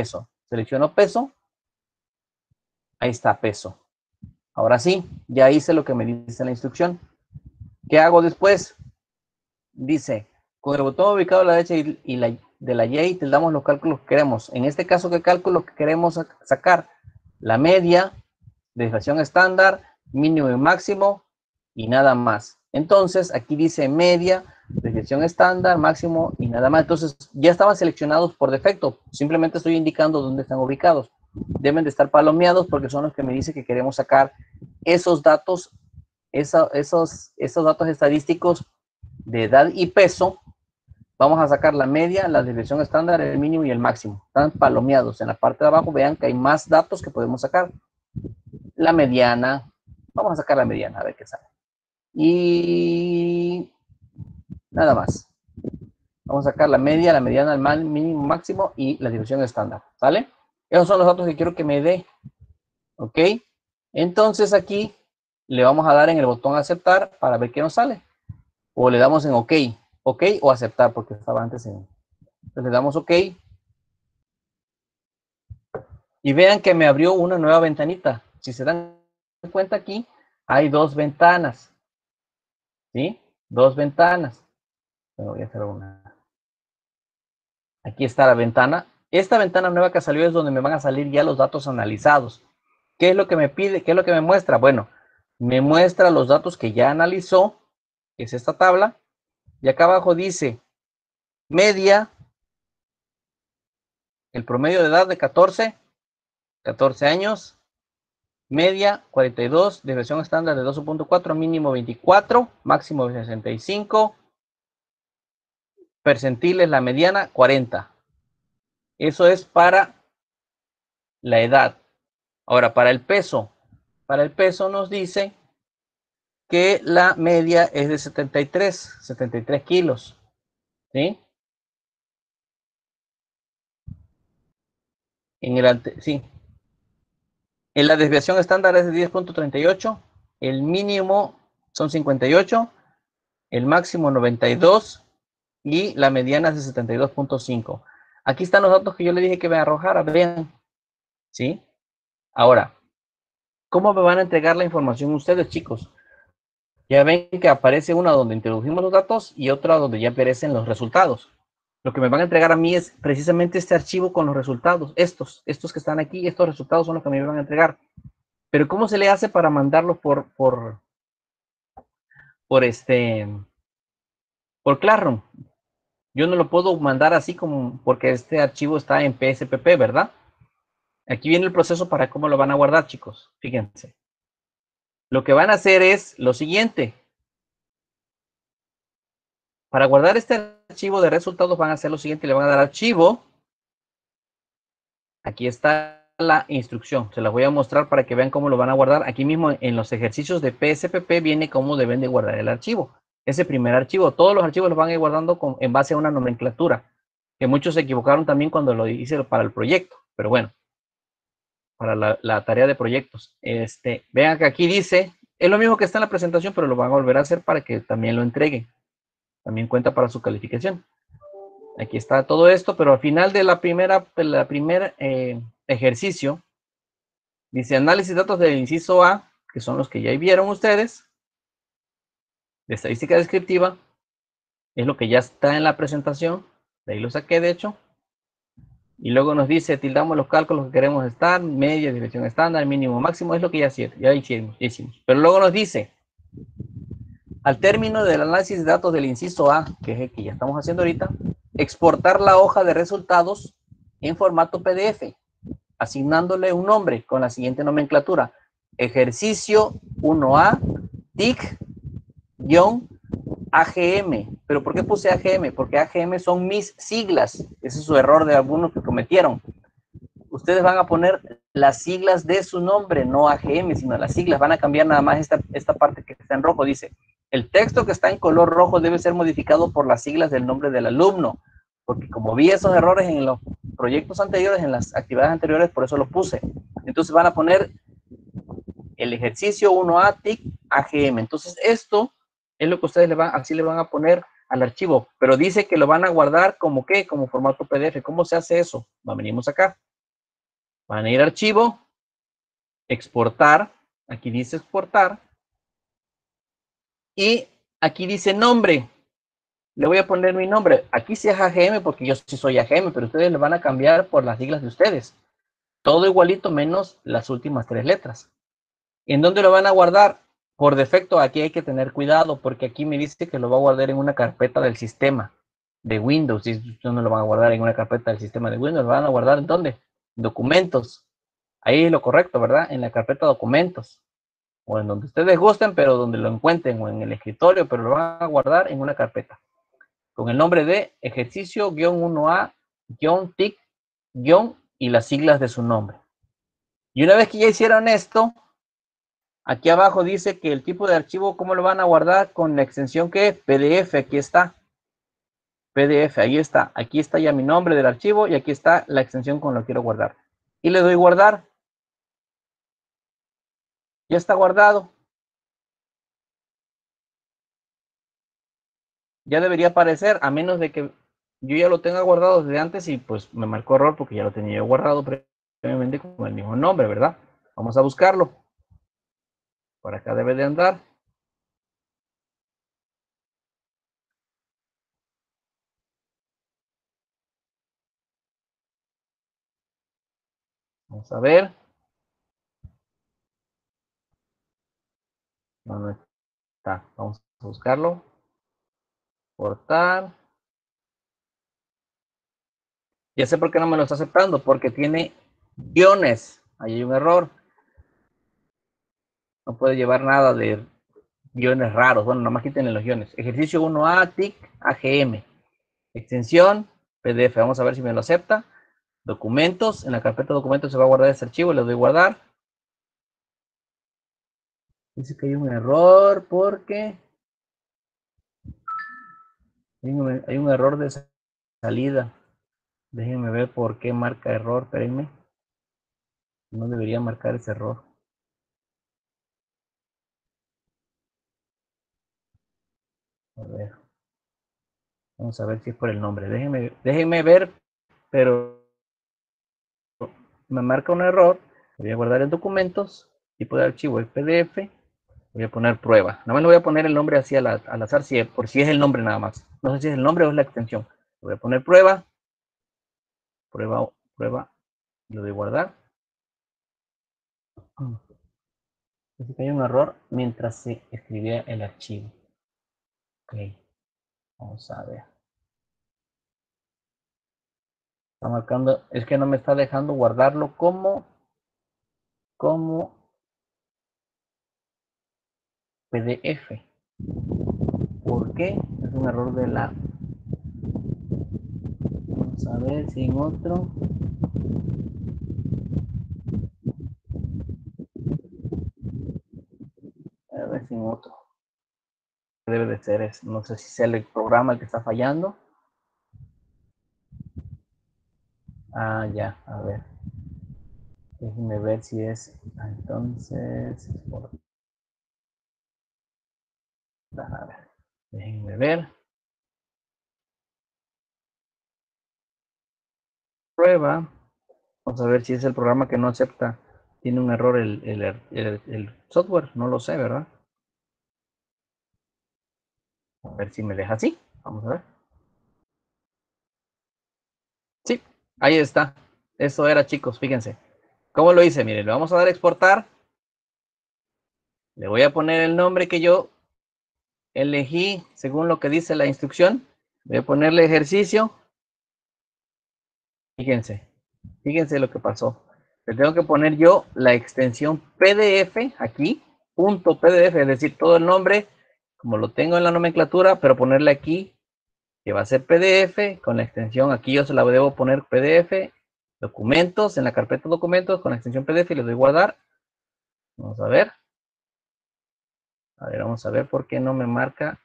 [SPEAKER 1] Selecciono peso. Ahí está peso. Ahora sí, ya hice lo que me dice la instrucción. ¿Qué hago después? Dice, con el botón ubicado a la derecha de la Y te damos los cálculos que queremos. En este caso, ¿qué cálculo que queremos sacar? La media, desviación estándar, mínimo y máximo y nada más. Entonces, aquí dice media, desviación estándar, máximo y nada más. Entonces, ya estaban seleccionados por defecto. Simplemente estoy indicando dónde están ubicados. Deben de estar palomeados porque son los que me dicen que queremos sacar esos datos, esos datos estadísticos de edad y peso. Vamos a sacar la media, la desviación estándar, el mínimo y el máximo. Están palomeados. En la parte de abajo vean que hay más datos que podemos sacar. La mediana. Vamos a sacar la mediana, a ver qué sale. Y nada más. Vamos a sacar la media, la mediana, el mínimo, máximo y la desviación estándar. ¿Sale? Esos son los datos que quiero que me dé. ¿Ok? Entonces aquí le vamos a dar en el botón aceptar para ver qué nos sale. O le damos en OK. OK o aceptar porque estaba antes en... Entonces le damos OK. Y vean que me abrió una nueva ventanita. Si se dan cuenta aquí, hay dos ventanas. ¿Sí? Dos ventanas. Bueno, voy a hacer una. Aquí está la ventana. Esta ventana nueva que salió es donde me van a salir ya los datos analizados. ¿Qué es lo que me pide? ¿Qué es lo que me muestra? Bueno, me muestra los datos que ya analizó, que es esta tabla. Y acá abajo dice media, el promedio de edad de 14 años, media 42, desviación estándar de 12.4, mínimo 24, máximo 65, percentiles la mediana 40. Eso es para la edad. Ahora, para el peso nos dice que la media es de 73 kilos. ¿Sí? Sí. En la desviación estándar es de 10.38, el mínimo son 58, el máximo 92 y la mediana es de 72.5. Aquí están los datos que yo le dije que me arrojara, vean. ¿Sí? Ahora, ¿cómo me van a entregar la información ustedes, chicos? Ya ven que aparece una donde introdujimos los datos y otra donde ya aparecen los resultados. Lo que me van a entregar a mí es precisamente este archivo con los resultados. Estos que están aquí, estos resultados son los que me van a entregar. Pero ¿cómo se le hace para mandarlo por Classroom? Yo no lo puedo mandar así como porque este archivo está en PSPP, ¿verdad? Aquí viene el proceso para cómo lo van a guardar, chicos. Fíjense. Lo que van a hacer es lo siguiente. Para guardar este archivo de resultados van a hacer lo siguiente. Le van a dar archivo. Aquí está la instrucción. Se las voy a mostrar para que vean cómo lo van a guardar. Aquí mismo en los ejercicios de PSPP viene cómo deben de guardar el archivo. Ese primer archivo. Todos los archivos los van a ir guardando en base a una nomenclatura. Que muchos se equivocaron también cuando lo hice para el proyecto. Pero bueno. Para la tarea de proyectos. Vean que aquí dice, es lo mismo que está en la presentación, pero lo van a volver a hacer para que también lo entreguen. También cuenta para su calificación. Aquí está todo esto, pero al final de la primera ejercicio, dice análisis de datos del inciso A, que son los que ya vieron ustedes, de estadística descriptiva, es lo que ya está en la presentación, de ahí lo saqué de hecho. Y luego nos dice, tildamos los cálculos que queremos estar, media, desviación estándar, mínimo, máximo, es lo que ya hicimos. Pero luego nos dice, al término del análisis de datos del inciso A, que es el que ya estamos haciendo ahorita, exportar la hoja de resultados en formato PDF, asignándole un nombre con la siguiente nomenclatura. Ejercicio 1A, TIC-AGM. ¿Pero por qué puse AGM? Porque AGM son mis siglas. Ese es su error de algunos que cometieron. Ustedes van a poner las siglas de su nombre, no AGM, sino las siglas. Van a cambiar nada más esta parte que está en rojo. Dice, el texto que está en color rojo debe ser modificado por las siglas del nombre del alumno. Porque como vi esos errores en los proyectos anteriores, en las actividades anteriores, por eso lo puse. Entonces van a poner el ejercicio 1A, TIC, AGM. Entonces esto es lo que ustedes así le van a poner al archivo. Pero dice que lo van a guardar como ¿qué? Como formato PDF. ¿Cómo se hace eso? Venimos acá. Van a ir a archivo, exportar, aquí dice exportar, y aquí dice nombre. Le voy a poner mi nombre. Aquí sí es AGM porque yo sí soy AGM, pero ustedes le van a cambiar por las siglas de ustedes. Todo igualito menos las últimas 3 letras. ¿En dónde lo van a guardar? Por defecto aquí hay que tener cuidado porque aquí me dice que lo va a guardar en una carpeta del sistema de Windows. Y ustedes no lo van a guardar en una carpeta del sistema de Windows, lo van a guardar ¿en dónde? Documentos. Ahí es lo correcto, ¿verdad? En la carpeta documentos. O en donde ustedes gusten, pero donde lo encuentren, o en el escritorio, pero lo van a guardar en una carpeta. Con el nombre de ejercicio-1A-TIC- y las siglas de su nombre. Y una vez que ya hicieron esto, aquí abajo dice que el tipo de archivo, ¿cómo lo van a guardar? Con la extensión que PDF, aquí está. PDF, ahí está. Aquí está ya mi nombre del archivo y aquí está la extensión con la que quiero guardar. Y le doy guardar. Ya está guardado. Ya debería aparecer, a menos de que yo ya lo tenga guardado desde antes y pues me marcó error porque ya lo tenía yo guardado previamente con el mismo nombre, ¿verdad? Vamos a buscarlo. Por acá debe de andar. Vamos a ver. No está. Vamos a buscarlo. Portar. Ya sé por qué no me lo está aceptando, porque tiene guiones. Ahí hay un error. No puede llevar nada de guiones raros. Bueno, nomás quítenle los guiones. Ejercicio 1A, TIC, AGM. Extensión, PDF. Vamos a ver si me lo acepta. Documentos. En la carpeta de documentos se va a guardar ese archivo. Le doy guardar. Dice que hay un error porque hay un error de salida. Déjenme ver por qué marca error. Espérenme. No debería marcar ese error. A ver. Vamos a ver si es por el nombre. Déjenme ver, pero me marca un error. Voy a guardar en documentos. Tipo de archivo es PDF. Voy a poner prueba. Nada más le voy a poner el nombre así al azar, por si es el nombre nada más. No sé si es el nombre o es la extensión. Voy a poner prueba. Prueba. Lo de guardar. Dice que hay un error mientras se escribía el archivo. Ok. Vamos a ver. Está marcando. Es que no me está dejando guardarlo como PDF. ¿Por qué? Es un error de la... Vamos a ver si en otro... A ver si en otro. Debe de ser eso. No sé si sea el programa el que está fallando. Ah, ya. A ver. Déjenme ver si es... Entonces... A ver. Déjenme ver. Prueba. Vamos a ver si es el programa que no acepta. Tiene un error el software. No lo sé, ¿verdad? A ver si me deja así. Vamos a ver. Sí, ahí está. Eso era, chicos, fíjense. ¿Cómo lo hice? Miren, le vamos a dar a exportar. Le voy a poner el nombre que yo elegí según lo que dice la instrucción. Voy a ponerle ejercicio. Fíjense lo que pasó. Le tengo que poner yo la extensión PDF aquí, punto PDF, es decir, todo el nombre, como lo tengo en la nomenclatura, pero ponerle aquí, que va a ser PDF, con la extensión, aquí yo se la debo poner PDF, documentos, en la carpeta documentos, con la extensión PDF, y le doy guardar. Vamos a ver. Vamos a ver por qué no me marca.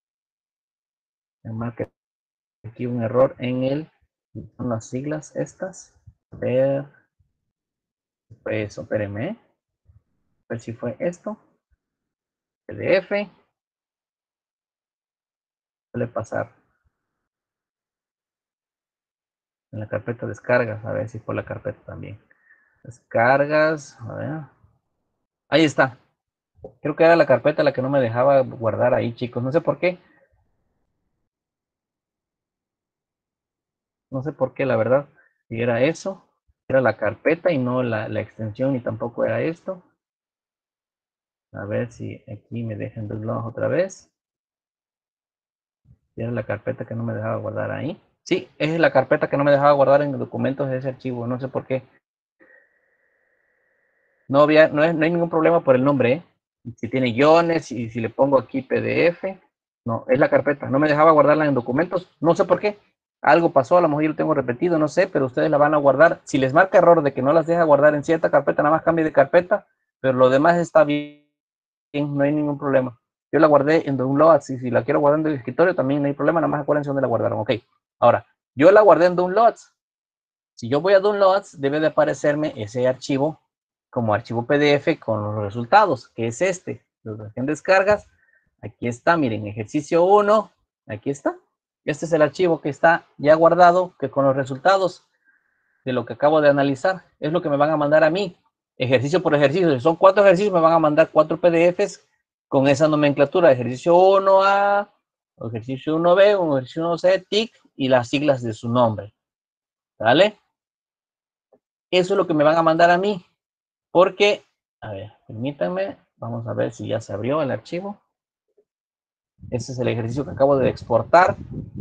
[SPEAKER 1] Me marca aquí un error en son las siglas estas. A ver. Fue eso, espérenme. A ver si fue esto. PDF. Suele pasar. En la carpeta descargas, a ver si fue la carpeta también. Descargas, a ver. Ahí está. Creo que era la carpeta la que no me dejaba guardar ahí, chicos. No sé por qué. No sé por qué, la verdad. Si era eso, era la carpeta y no la extensión, y tampoco era esto. A ver si aquí me dejan download otra vez. Si era la carpeta que no me dejaba guardar ahí. Sí, es la carpeta que no me dejaba guardar en documentos de ese archivo. No sé por qué. No hay ningún problema por el nombre, ¿eh? Si tiene guiones y si le pongo aquí PDF. No, es la carpeta. No me dejaba guardarla en documentos. No sé por qué. Algo pasó, a lo mejor yo lo tengo repetido, no sé, pero ustedes la van a guardar. Si les marca error de que no las deja guardar en cierta carpeta, nada más cambie de carpeta, pero lo demás está bien, no hay ningún problema. Yo la guardé en Downloads, y si la quiero guardar en el escritorio también no hay problema, nada más acuérdense dónde la guardaron. Ok, ahora, yo la guardé en Downloads. Si yo voy a Downloads, debe de aparecerme ese archivo como archivo PDF con los resultados, que es este. Los en descargas, aquí está, miren, ejercicio 1, aquí está. Este es el archivo que está ya guardado, que con los resultados de lo que acabo de analizar, es lo que me van a mandar a mí, ejercicio por ejercicio. Si son 4 ejercicios, me van a mandar 4 PDFs con esa nomenclatura, ejercicio 1A, ejercicio 1B, ejercicio 1C, TIC, y las siglas de su nombre. ¿Vale? Eso es lo que me van a mandar a mí, porque, a ver, permítanme, vamos a ver si ya se abrió el archivo. Este es el ejercicio que acabo de exportar.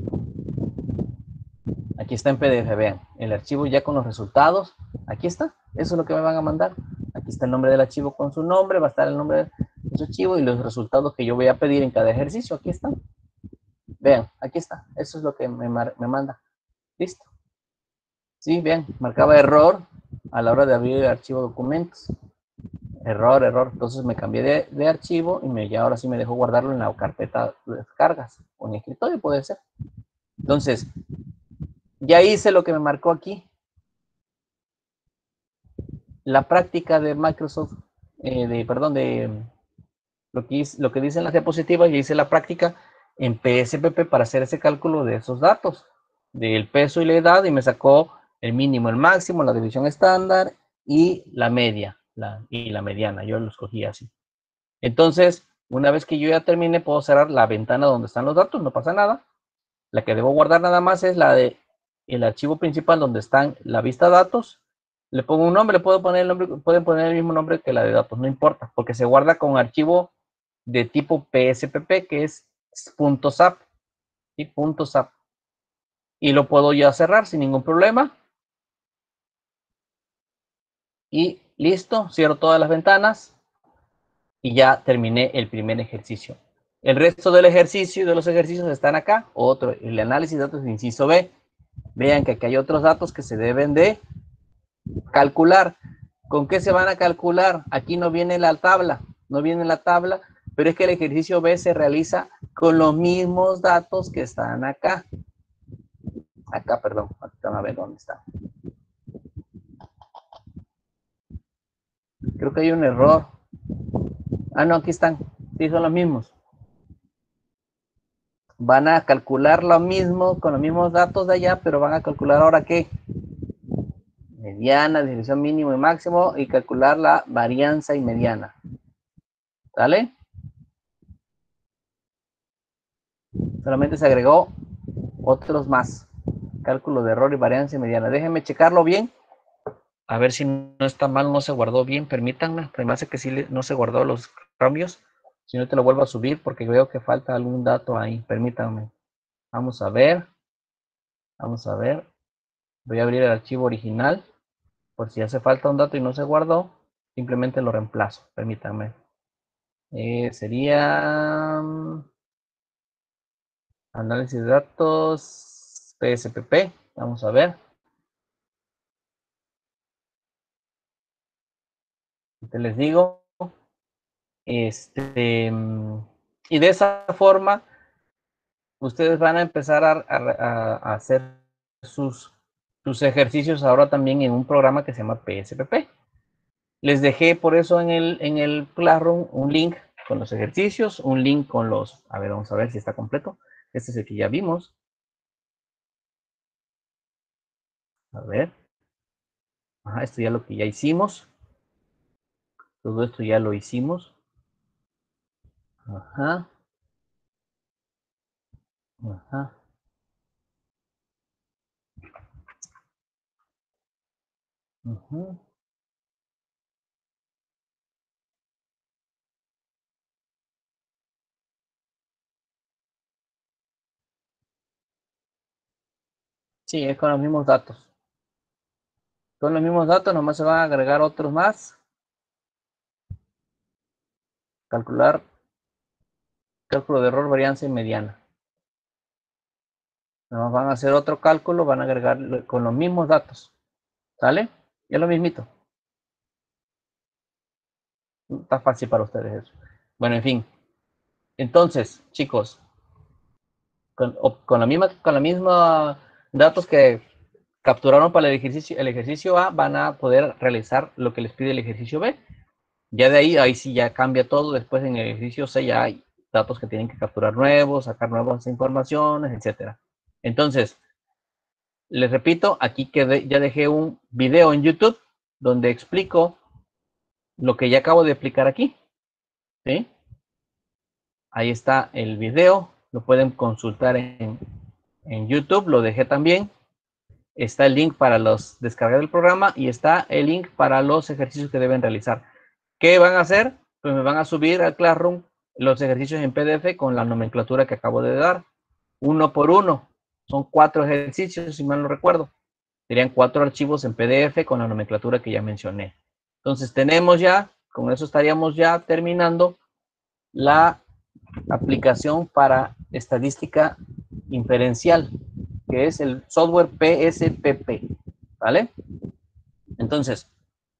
[SPEAKER 1] Aquí está en PDF, vean, el archivo ya con los resultados. Aquí está, eso es lo que me van a mandar. Aquí está el nombre del archivo con su nombre, va a estar el nombre de su archivo y los resultados que yo voy a pedir en cada ejercicio. Aquí están. Vean, aquí está, eso es lo que me manda. Listo. Sí, vean, marcaba error a la hora de abrir el archivo documentos. Error. Entonces me cambié de archivo y ya ahora sí me dejó guardarlo en la carpeta de descargas o en el escritorio, puede ser. Entonces, ya hice lo que me marcó aquí. La práctica de Microsoft, de lo que dicen las diapositivas, ya hice la práctica en PSPP para hacer ese cálculo de esos datos, del peso y la edad, y me sacó el mínimo, el máximo, la división estándar y la media, y la mediana. Yo lo escogí así. Entonces, una vez que yo ya termine, puedo cerrar la ventana donde están los datos, no pasa nada. La que debo guardar nada más es la de el archivo principal donde están la vista datos. Le pongo un nombre, pueden poner el mismo nombre que la de datos, no importa, porque se guarda con archivo de tipo PSPP, que es .zap, ¿sí? .zap. Y lo puedo ya cerrar sin ningún problema. Y listo, cierro todas las ventanas y ya terminé el primer ejercicio. El resto del ejercicio y de los ejercicios están acá. Otro, el análisis de datos de inciso B. Vean que aquí hay otros datos que se deben de calcular. ¿Con qué se van a calcular? Aquí no viene la tabla, pero es que el ejercicio B se realiza con los mismos datos que están acá. Acá, perdón, a ver dónde está. Creo que hay un error. Ah, no, aquí están. Sí, son los mismos. Van a calcular lo mismo, con los mismos datos de allá, pero van a calcular ahora qué. Mediana, desviación mínimo y máximo, y calcular la varianza y mediana. ¿Sale? Solamente se agregó otros más. Cálculo de error y varianza y mediana. Déjenme checarlo bien. A ver si no está mal, no se guardó bien. Permítanme. Me hace que sí no se guardó los cambios. Si no, te lo vuelvo a subir porque veo que falta algún dato ahí. Permítanme. Vamos a ver. Vamos a ver. Voy a abrir el archivo original. Por si hace falta un dato y no se guardó, simplemente lo reemplazo. Permítanme. Sería análisis de datos PSPP. Vamos a ver. Te les digo. Y de esa forma, ustedes van a empezar a hacer sus ejercicios ahora también en un programa que se llama PSPP. Les dejé por eso en el Classroom un link con los ejercicios, un link con los... A ver, vamos a ver si está completo. Este es el que ya vimos. A ver. Ajá, esto ya lo que ya hicimos. Todo esto ya lo hicimos. Ajá. Ajá. Ujú. Sí, es con los mismos datos. Con los mismos datos, nomás se van a agregar otros más. Calcular cálculo de error, varianza y mediana. Nomás van a hacer otro cálculo, van a agregar con los mismos datos. ¿Sale? Es lo mismito. Está fácil para ustedes eso. Bueno, en fin. Entonces, chicos, con la misma datos que capturaron para el ejercicio A, van a poder realizar lo que les pide el ejercicio B. Ya de ahí sí ya cambia todo. Después en el ejercicio C ya hay datos que tienen que capturar nuevos, sacar nuevas informaciones, etcétera. Entonces, les repito, aquí ya dejé un video en YouTube donde explico lo que ya acabo de explicar aquí. ¿Sí? Ahí está el video, lo pueden consultar en YouTube, lo dejé también. Está el link para descargar el programa y está el link para los ejercicios que deben realizar. ¿Qué van a hacer? Pues me van a subir al Classroom los ejercicios en PDF con la nomenclatura que acabo de dar, uno por uno. Son 4 ejercicios, si mal no recuerdo. Serían 4 archivos en PDF con la nomenclatura que ya mencioné. Entonces tenemos ya, con eso estaríamos ya terminando la aplicación para estadística inferencial, que es el software PSPP, ¿vale? Entonces,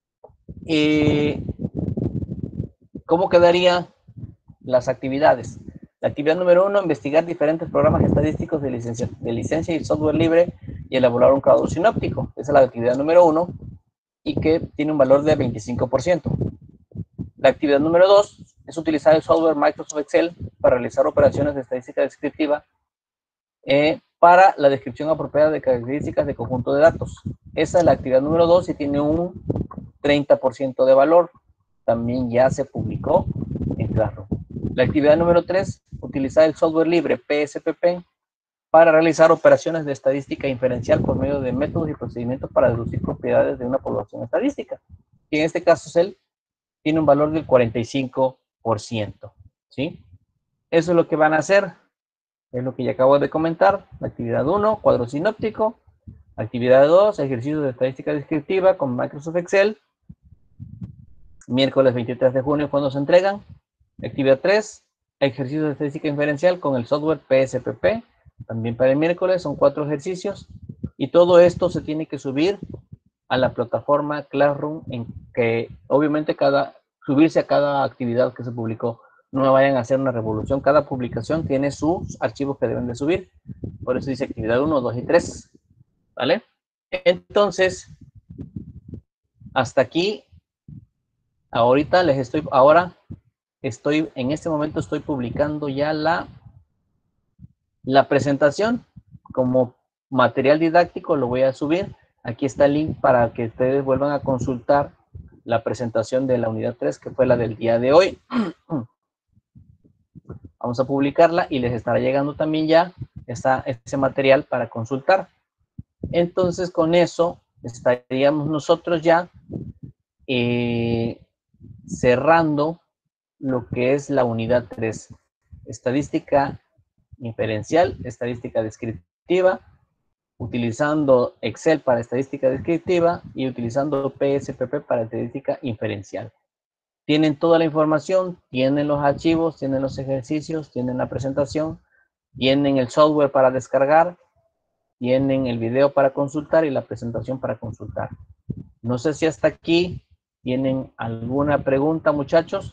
[SPEAKER 1] ¿cómo quedarían las actividades? La actividad número 1, investigar diferentes programas estadísticos de licencia y software libre y elaborar un cuadro sinóptico. Esa es la actividad número 1 y que tiene un valor de 25%. La actividad número 2 es utilizar el software Microsoft Excel para realizar operaciones de estadística descriptiva para la descripción apropiada de características de conjunto de datos. Esa es la actividad número 2 y tiene un 30% de valor. También ya se publicó en Classroom. La actividad número 3, utilizar el software libre PSPP para realizar operaciones de estadística inferencial por medio de métodos y procedimientos para deducir propiedades de una población estadística. Y en este caso tiene un valor del 45%. ¿Sí? Eso es lo que van a hacer. Es lo que ya acabo de comentar. Actividad 1, cuadro sinóptico. Actividad 2, ejercicio de estadística descriptiva con Microsoft Excel. Miércoles 23 de junio cuando se entregan. Actividad 3, ejercicio de estadística inferencial con el software PSPP. También para el miércoles son 4 ejercicios. Y todo esto se tiene que subir a la plataforma Classroom, en que obviamente subirse a cada actividad que se publicó. No me vayan a hacer una revolución. Cada publicación tiene sus archivos que deben de subir. Por eso dice actividad 1, 2 y 3. ¿Vale? Entonces, hasta aquí. En este momento estoy publicando ya la presentación como material didáctico. Lo voy a subir. Aquí está el link para que ustedes vuelvan a consultar la presentación de la unidad 3, que fue la del día de hoy. Vamos a publicarla y les estará llegando también ya ese material para consultar. Entonces, con eso estaríamos nosotros ya cerrando lo que es la unidad 3. Estadística inferencial, estadística descriptiva, utilizando Excel para estadística descriptiva y utilizando PSPP para estadística inferencial. Tienen toda la información, tienen los archivos, tienen los ejercicios, tienen la presentación, tienen el software para descargar, tienen el video para consultar y la presentación para consultar. No sé si hasta aquí tienen alguna pregunta, muchachos.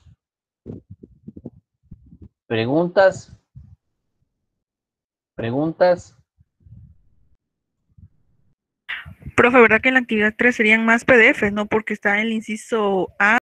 [SPEAKER 1] ¿Preguntas?
[SPEAKER 10] Profe, ¿verdad que en la actividad 3 serían más PDFs, no? Porque está en el inciso A